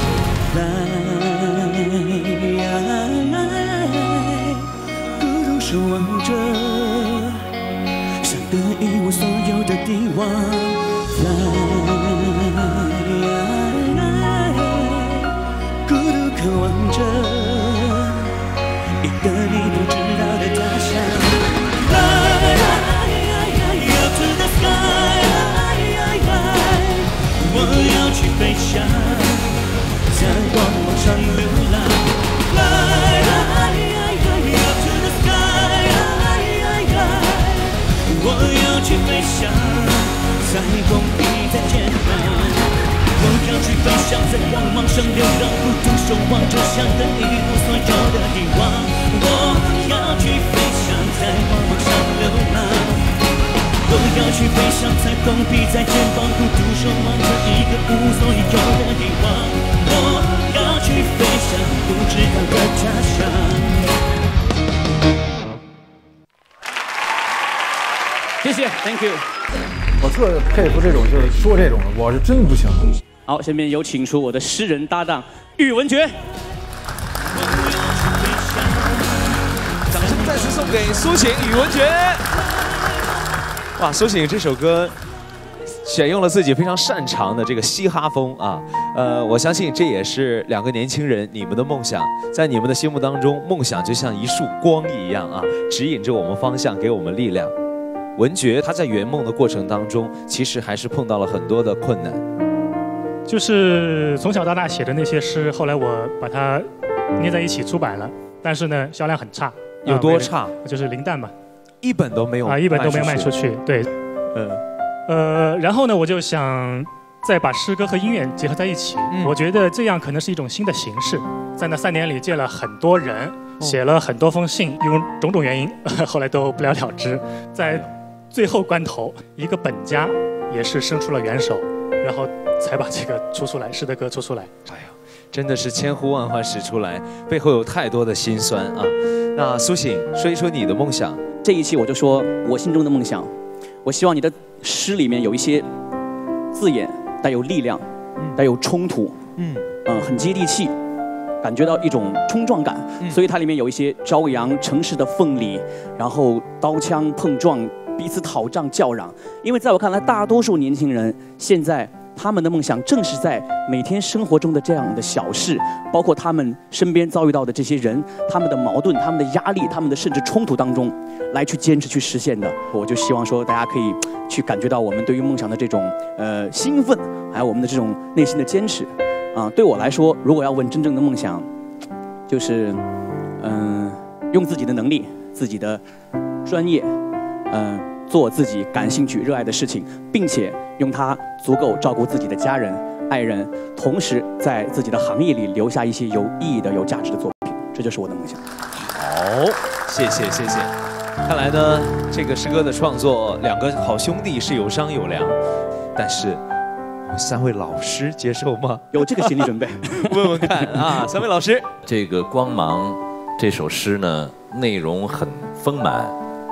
孤独守望着，想得一无所有的帝王。孤独渴望着一个你不知道的家乡。Up to the sky， 我要去飞翔，在光芒上流浪。Up to the sky， 我要去飞翔，在风披在肩膀。我要去飞翔，在光芒上流浪，孤独守望着想得一无所有的帝王。我要去飞翔，在光芒上流浪。我要去飞翔，在风披在肩膀，孤独守望着一个无所有的地方。我要去飞翔，不知道的家乡。 谢谢 ，Thank you。 我特佩服这种就是说这种的，我是真不行。 好，下面有请出我的诗人搭档宇文觉。 掌声再次送给苏醒、宇文觉。哇，苏醒这首歌选用了自己非常擅长的这个嘻哈风啊，我相信这也是两个年轻人你们的梦想，在你们的心目当中，梦想就像一束光一样啊，指引着我们方向，给我们力量。文觉他在圆梦的过程当中，其实还是碰到了很多的困难。 就是从小到大写的那些诗，后来我把它捏在一起出版了，但是呢销量很差。 有多差？ 就是零蛋嘛， 一本都没有啊，一本都没有卖出去。对，然后呢，我就想再把诗歌和音乐结合在一起。我觉得这样可能是一种新的形式。在那3年里见了很多人，写了很多封信，因为种种原因，后来都不了了之。在最后关头，一个本家也是伸出了援手，然后才把这个出出来，诗的歌出出来。 哎呀，真的是千呼万唤始出来，背后有太多的辛酸啊。那苏醒，说一说你的梦想。 这一期我就说我心中的梦想，我希望你的诗里面有一些字眼带有力量，带有冲突，很接地气，感觉到一种冲撞感，所以它里面有一些朝阳城市的凤里，然后刀枪碰撞，彼此讨账叫嚷。因为在我看来，大多数年轻人现在他们的梦想正是在每天生活中的这样的小事，包括他们身边遭遇到的这些人，他们的矛盾、他们的压力、他们的甚至冲突当中，来去坚持去实现的。我就希望说，大家可以去感觉到我们对于梦想的这种兴奋，还有我们的这种内心的坚持。对我来说，如果要问真正的梦想，就是用自己的能力、自己的专业，做自己感兴趣、热爱的事情，并且用它足够照顾自己的家人、爱人，同时在自己的行业里留下一些有意义的、有价值的作品，这就是我的梦想。 好，谢谢谢谢。看来呢，这个诗歌的创作，两个好兄弟是有商有量，但是3位老师接受吗？ 有这个心理准备？ 问问看啊，3位老师。 这个《光芒》这首诗呢，内容很丰满。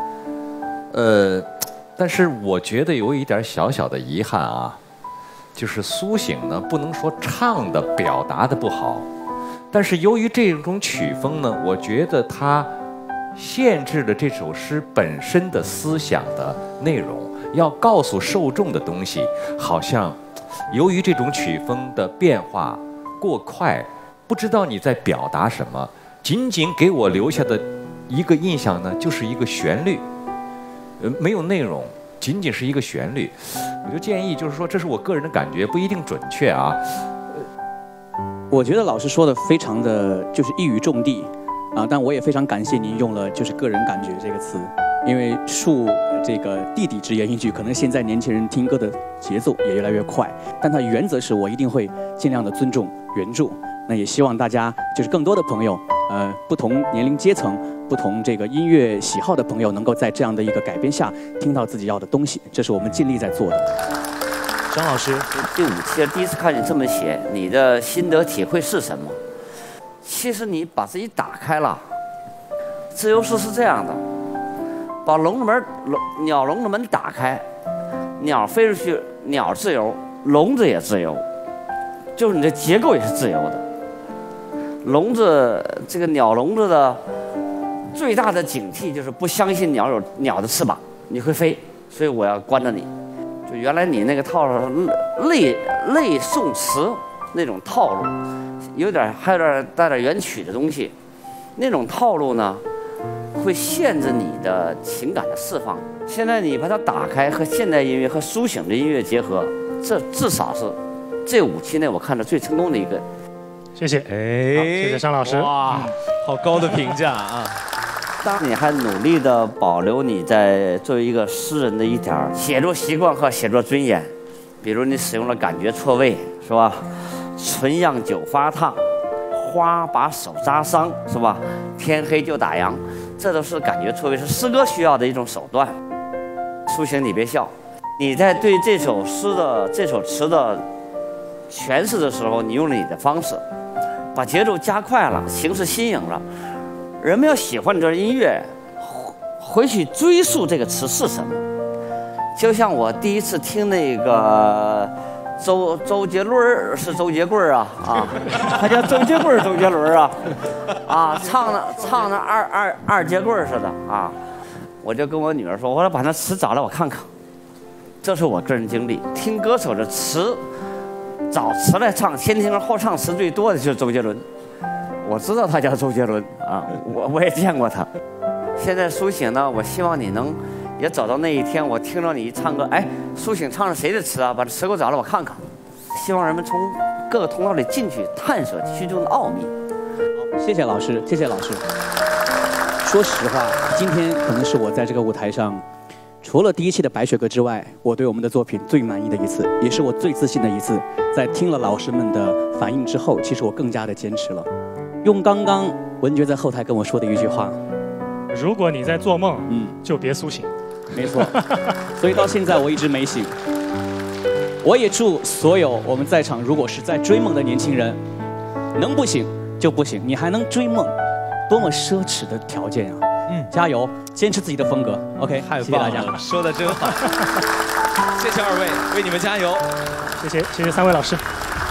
但是我觉得有一点小小的遗憾啊，就是苏醒呢，不能说唱的表达的不好，但是由于这种曲风呢，我觉得它限制了这首诗本身的思想的内容，要告诉受众的东西，好像由于这种曲风的变化过快，不知道你在表达什么，仅仅给我留下的一个印象呢，就是一个旋律。没有内容，仅仅是一个旋律。我就建议，就是说，这是我个人的感觉，不一定准确啊。 我觉得老师说的非常的就是一语中的啊，但我也非常感谢您用了就是个人感觉这个词，因为恕这个弟弟直言一句，可能现在年轻人听歌的节奏也越来越快，但它原则是我一定会尽量的尊重原著。那也希望大家就是更多的朋友，不同年龄阶层、不同这个音乐喜好的朋友，能够在这样的一个改编下听到自己要的东西，这是我们尽力在做的。 张老师， 第5期第一次看你这么写，你的心得体会是什么？其实你把自己打开了。自由诗是这样的，把鸟笼的门打开，鸟飞出去，鸟自由，笼子也自由，就是你的结构也是自由的。笼子这个鸟笼子的最大的警惕就是不相信鸟有鸟的翅膀，你会飞，所以我要关着你。就原来你那个套路类宋词那种套路，还有点带点元曲的东西，那种套路呢，会限制你的情感的释放。现在你把它打开，和现代音乐和苏醒的音乐结合，这至少是这5期内我看的最成功的一个。 谢谢，谢谢张老师。 哇，好高的评价啊！ 当你还努力地保留你在作为一个诗人的一点写作习惯和写作尊严，比如你使用了感觉错位，是吧？唇让酒发烫，花把手扎伤，是吧？天黑就打烊，这都是感觉错位，是诗歌需要的一种手段。苏醒，你别笑，你在对这首词的诠释的时候，你用了你的方式，把节奏加快了，形式新颖了。人们要喜欢这段音乐，回去追溯这个词是什么。就像我第一次听那个周杰伦是周杰棍啊，他叫周杰棍周杰伦啊，唱的二节棍似的啊。我就跟我女儿说，我要把那词找来我看看。这是我个人经历，听歌手的词，找词来唱，先听后唱词最多的就是周杰伦。我知道他叫周杰伦啊，我也见过他。现在苏醒呢，我希望你能也找到那一天，我听到你唱歌，哎，苏醒唱的谁的词啊？把这词给我找来，我看看。 希望人们从各个通道里进去探索其中的奥秘。 谢谢老师，谢谢老师。说实话，今天可能是我在这个舞台上，除了第一期的白雪歌之外，我对我们的作品最满意的一次，也是我最自信的一次。在听了老师们的反应之后，其实我更加的坚持了。用刚刚文觉在后台跟我说的一句话： 如果你在做梦，就别苏醒。 没错，所以到现在我一直没醒。我也祝所有我们在场如果是在追梦的年轻人，能不醒就不醒，你还能追梦，多么奢侈的条件啊！加油，坚持自己的风格。OK， 太谢谢大家， 说的真好。谢谢二位，为你们加油。 谢谢3位老师。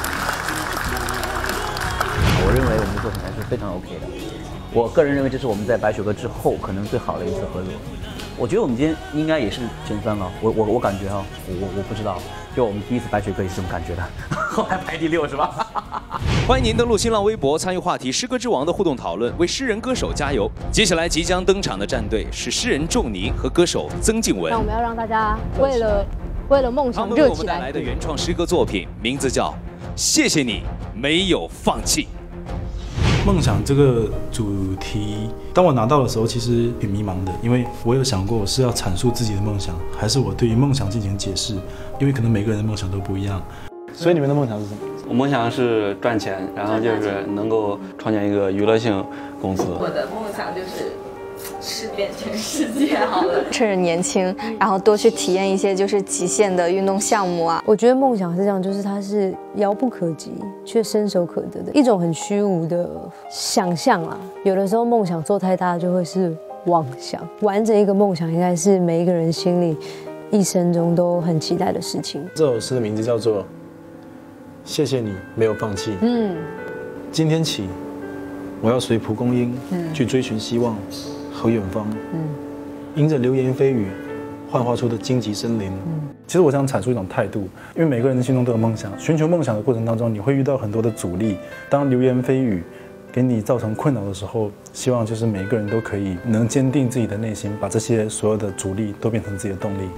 我认为我们的作品还是非常 OK 的。我个人认为这是我们在白雪歌之后可能最好的一次合作。我觉得我们今天应该也是前3了，我感觉啊，我不知道，就我们第一次白雪歌也是这种感觉的，后来排第6是吧？ 欢迎您登录新浪微博参与话题“诗歌之王”的互动讨论，为诗人歌手加油。接下来即将登场的战队是诗人仲尼和歌手曾静文。 那我们要让大家为了梦想热起来。 他们为我们带来的原创诗歌作品名字叫《谢谢你没有放弃》。 梦想这个主题，当我拿到的时候，其实挺迷茫的，因为我有想过我是要阐述自己的梦想，还是我对于梦想进行解释，因为可能每个人的梦想都不一样。 所以你们的梦想是什么？ 我梦想是赚钱，然后就是能够创建一个娱乐性公司。 我的梦想就是吃遍全世界好了。 趁着年轻，然后多去体验一些就是极限的运动项目啊。 我觉得梦想是这样，就是它是遥不可及却伸手可得的一种很虚无的想象啊。有的时候梦想做太大就会是妄想，完整一个梦想应该是每一个人心里一生中都很期待的事情。 这首诗的名字叫做《谢谢你没有放弃》。今天起，我要随蒲公英去追寻希望和远方。迎着流言蜚语幻化出的荆棘森林。 其实我想阐述一种态度，因为每个人的心中都有梦想，寻求梦想的过程当中，你会遇到很多的阻力。当流言蜚语给你造成困扰的时候，希望就是每个人都可以能坚定自己的内心，把这些所有的阻力都变成自己的动力。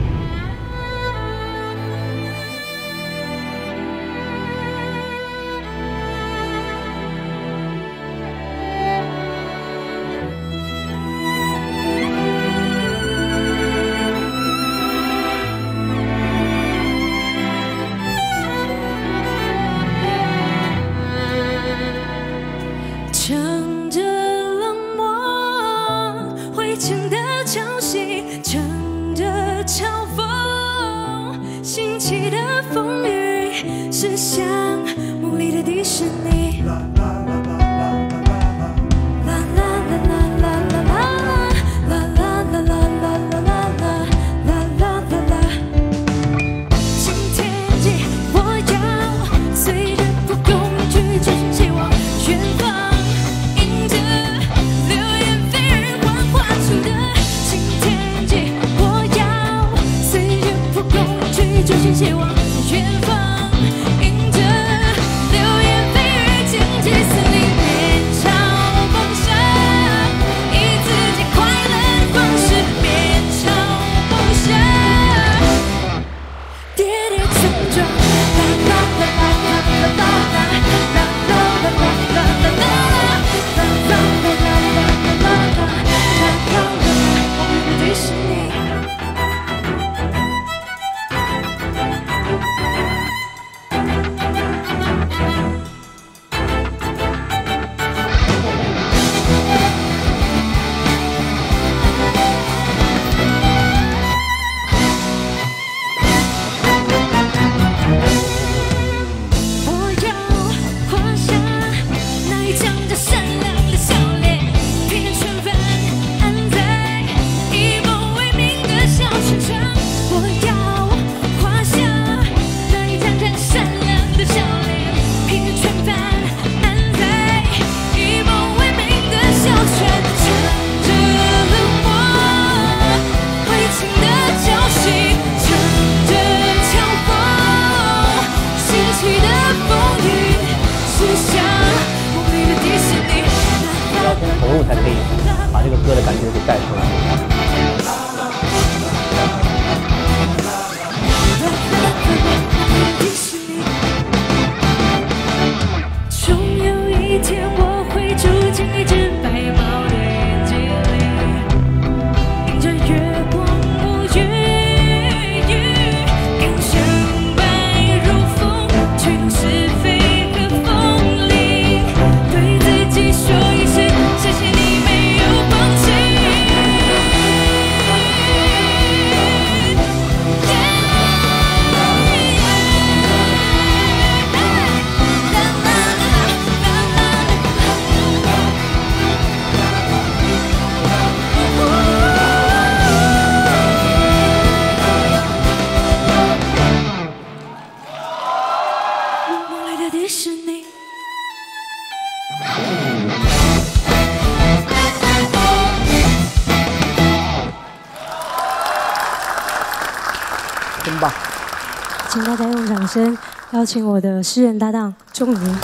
乘着冷漠灰尘的潮汐，乘着嘲讽兴起的风雨，是像梦里的迪士尼。希望远方，迎着流言蜚语，荆棘森林，面朝梦想，以自己快乐的方式，面朝梦想，跌跌撞撞，啦啦啦啦啦啦啦啦啦啦啦啦啦啦啦啦，我们的迪士尼。 投入才可以把这个歌的感觉给带出来。 吧。 请大家用掌声邀请我的诗人搭档仲尼。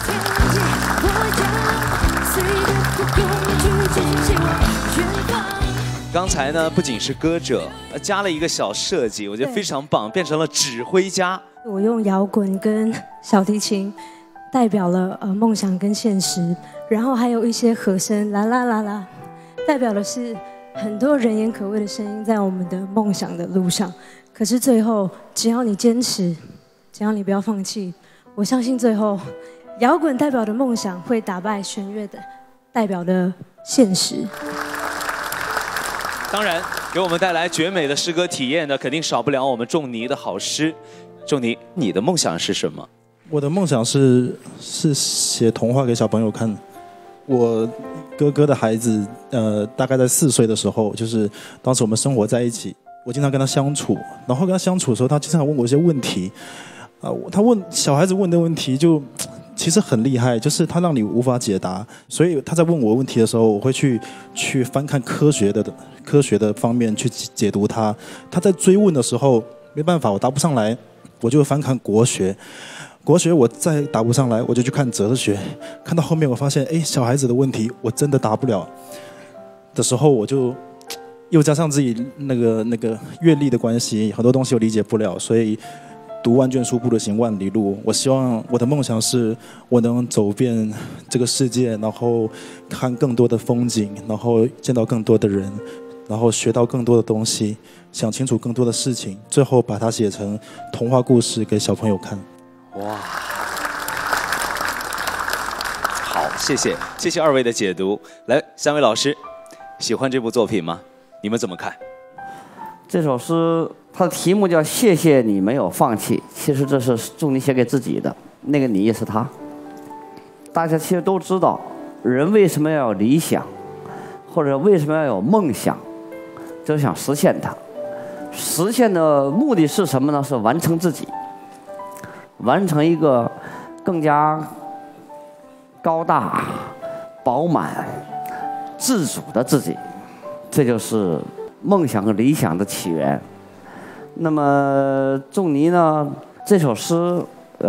刚才呢，不仅是歌者，加了一个小设计，我觉得非常棒，变成了指挥家。 我用摇滚跟小提琴代表了梦想跟现实，然后还有一些和声啦啦啦啦，代表的是很多人言可畏的声音在我们的梦想的路上。可是最后，只要你坚持，只要你不要放弃，我相信最后，摇滚代表的梦想会打败弦乐的代表的现实。 当然，给我们带来绝美的诗歌体验的，肯定少不了我们仲尼的好诗。仲尼，你的梦想是什么？ 我的梦想是写童话给小朋友看。我哥哥的孩子，大概在4岁的时候，就是当时我们生活在一起，我经常跟他相处，然后跟他相处的时候，他经常问我一些问题，他问小孩子问的问题就其实很厉害，就是他让你无法解答，所以他在问我问题的时候，我会去翻看科学的方面去解读它。他在追问的时候，没办法，我答不上来，我就翻看国学我再答不上来，我就去看哲学。看到后面我发现，小孩子的问题我真的答不了的时候，我就又加上自己那个阅历的关系，很多东西我理解不了，所以读万卷书不如行万里路。我希望我的梦想是我能走遍这个世界，然后看更多的风景，然后见到更多的人，然后学到更多的东西，想清楚更多的事情，最后把它写成童话故事给小朋友看。 哇，好，谢谢2位的解读。来，3位老师，喜欢这部作品吗？你们怎么看？ 这首诗它的题目叫《谢谢你没有放弃》，其实这是仲尼写给自己的，那个你也是他。大家其实都知道，人为什么要有理想，或者为什么要有梦想，就是想实现它。实现的目的是什么呢？是完成自己，完成一个更加高大、饱满、自主的自己，这就是梦想和理想的起源。那么仲尼呢，这首诗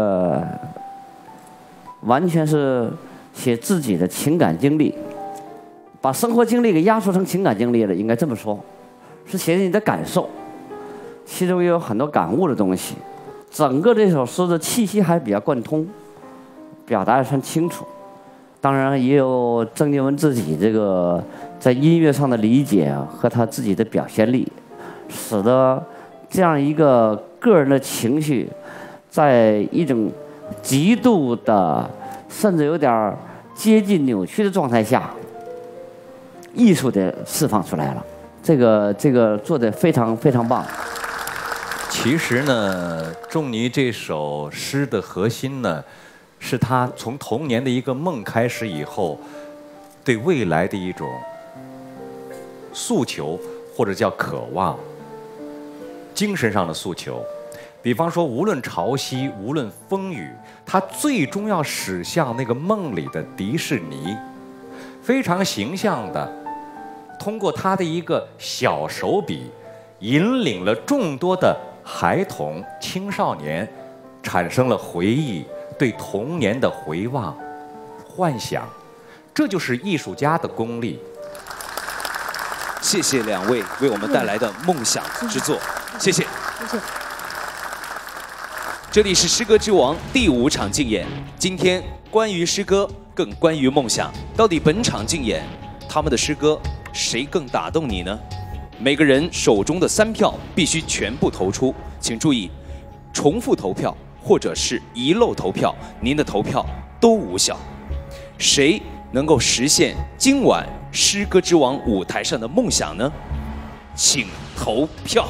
完全是写自己的情感经历，把生活经历给压缩成情感经历了，应该这么说，是写你的感受，其中也有很多感悟的东西。整个这首诗的气息还比较贯通，表达也算清楚。当然也有郑经文自己这个在音乐上的理解和他自己的表现力，使得这样一个个人的情绪，在一种极度的甚至有点接近扭曲的状态下，艺术的释放出来了。这个做得非常非常棒。 其实呢，仲尼这首诗的核心呢，是他从童年的一个梦开始以后，对未来的一种诉求，或者叫渴望，精神上的诉求。比方说，无论潮汐，无论风雨，他最终要驶向那个梦里的迪士尼，非常形象的，通过他的一个小手笔，引领了众多的孩童、青少年，产生了回忆，对童年的回望、幻想，这就是艺术家的功力。 谢谢2位为我们带来的梦想之作，谢谢。 谢谢。 这里是诗歌之王第5场竞演，今天关于诗歌，更关于梦想。到底本场竞演，他们的诗歌谁更打动你呢？每个人手中的3票必须全部投出，请注意，重复投票或者是遗漏投票，您的投票都无效。谁能够实现今晚诗歌之王舞台上的梦想呢？请投票。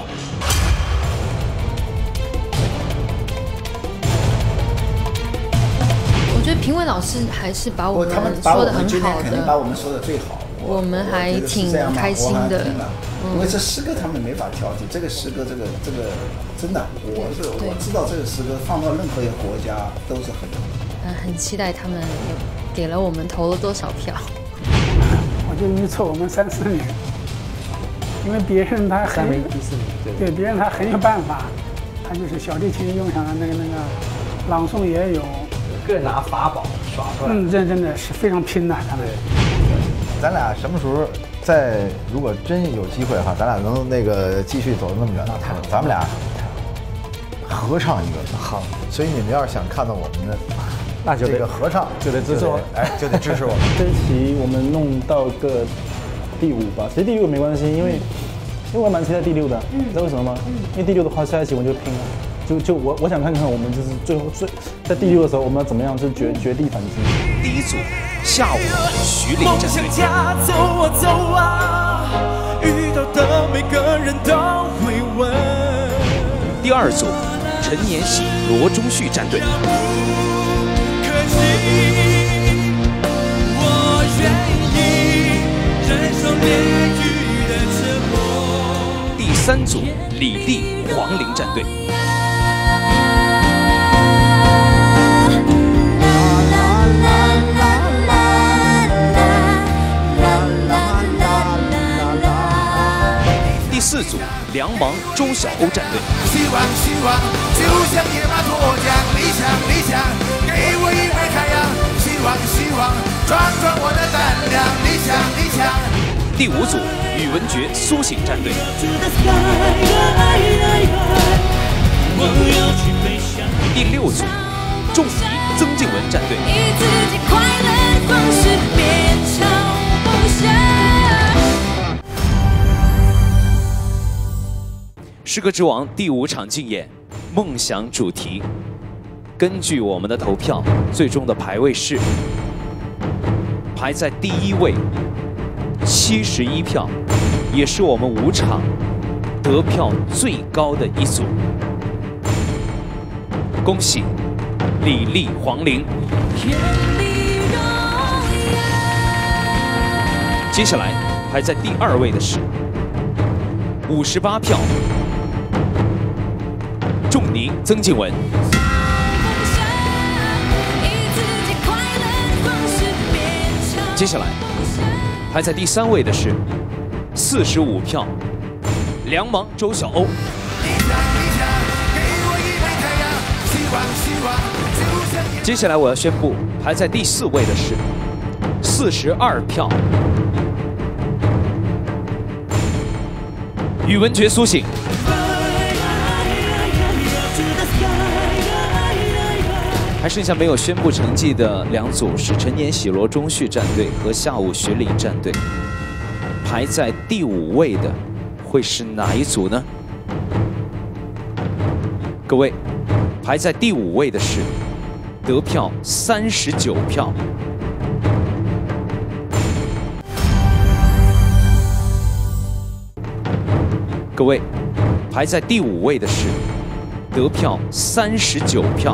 我觉得评委老师还是把我们说的很好的， 肯定把我们说的最好。 我们还挺开心的， 因为这诗歌他们没法调剂，这个诗歌这个真的，我知道这个诗歌放到任何一个国家都是很期待他们给了我们投了多少票。 我就预测我们3、4年，因为别人他很对别人他很有办法， 他就是小提琴用上了那个朗诵也有， 各拿法宝耍出来。 真的是非常拼的他们。 咱俩什么时候如果真有机会哈，咱俩能那个继续走得那么远，咱们俩合唱一个好。所以你们要是想看到我们的， 那就这个合唱就得支持我， 就得支持我们。 这一期我们弄到个第5吧，其实第6没关系，因为我蛮期待第6的，你知道为什么吗？因为第6的话，下一期我们就拼了。就我想看看我们就是最后在第6的时候，我们要怎么样就绝地反击。 第1组下午徐凌战队。 走啊走啊，遇到的每个人都会问。 第2组陈年喜罗中旭战队。 可惜我愿意忍受炼狱的折磨。 第3组李丽黄龄战队。第4组梁芒周晓鸥战队。 希望就像野马脱缰，理想给我一枚太阳。希望壮我的胆量，理想。 第5组宇文觉苏醒战队。第6组仲尼曾静文战队。诗歌之王第5场竞演，梦想主题。根据我们的投票，最终的排位是排在第1位，71票，也是我们5场得票最高的一组。恭喜李丽黄龄。接下来排在第2位的是58票。仲尼曾静文。接下来排在第3位的是45票，梁芒周晓鸥。接下来我要宣布，排在第4位的是42票，宇文觉苏醒。还剩下没有宣布成绩的2组是陈年喜罗中旭战队和下午徐凌战队。排在第5位的会是哪一组呢？各位，排在第5位的是得票39票。各位，排在第5位的是得票39票。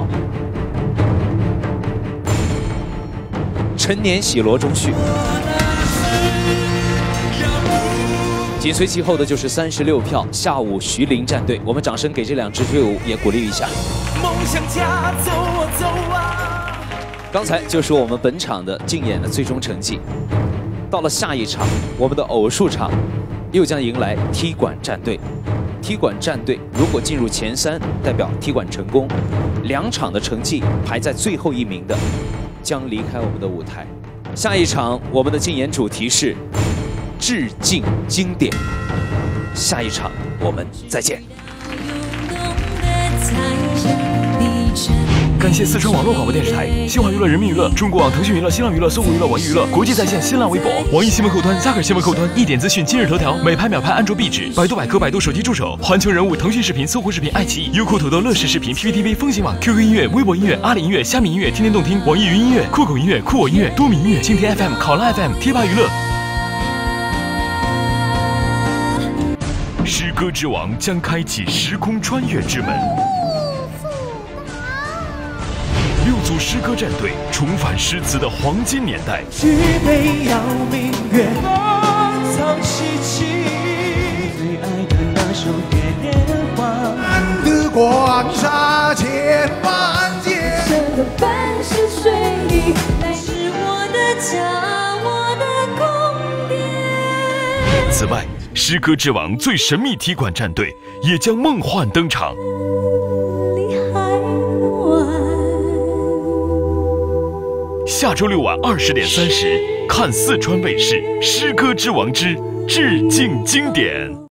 陈年喜罗中旭，紧随其后的就是36票下午徐凌战队。我们掌声给这2支队伍也鼓励一下。 梦想家走啊走啊。 刚才就是我们本场的竞演的最终成绩。到了下一场，我们的偶数场又将迎来踢馆战队。踢馆战队如果进入前3，代表踢馆成功；2场的成绩排在最后1名的，将离开我们的舞台。下一场我们的竞演主题是致敬经典。下一场我们再见。 感谢四川网络广播电视台、新华娱乐、人民娱乐、中国网、腾讯娱乐、新浪娱乐、搜狐娱乐、网易娱乐、国际在线、新浪微博、网易新闻客户端、Zaker 新闻客户端、一点资讯、今日头条、美拍秒拍、安卓壁纸、百度百科、百度手机助手、环球人物、腾讯视频、搜狐视频、爱奇艺、优酷土豆、乐视视频、PPTV、风行网、QQ 音乐、微博音乐、阿里音乐、虾米音乐、天天动听、网易云音乐、酷狗音乐、酷我音乐、多米音乐、蜻蜓 FM、考拉 FM、贴吧娱乐。诗歌之王将开启时空穿越之门。6组诗歌战队重返诗词的黄金年代。 举杯邀明月，藏希冀。最爱的那首月花，紫光杀千万劫。这个半是水里，来是我的家，我的宫殿。 此外，诗歌之王最神秘踢馆战队也将梦幻登场。 下周6晚20点30看四川卫视《诗歌之王之致敬经典》。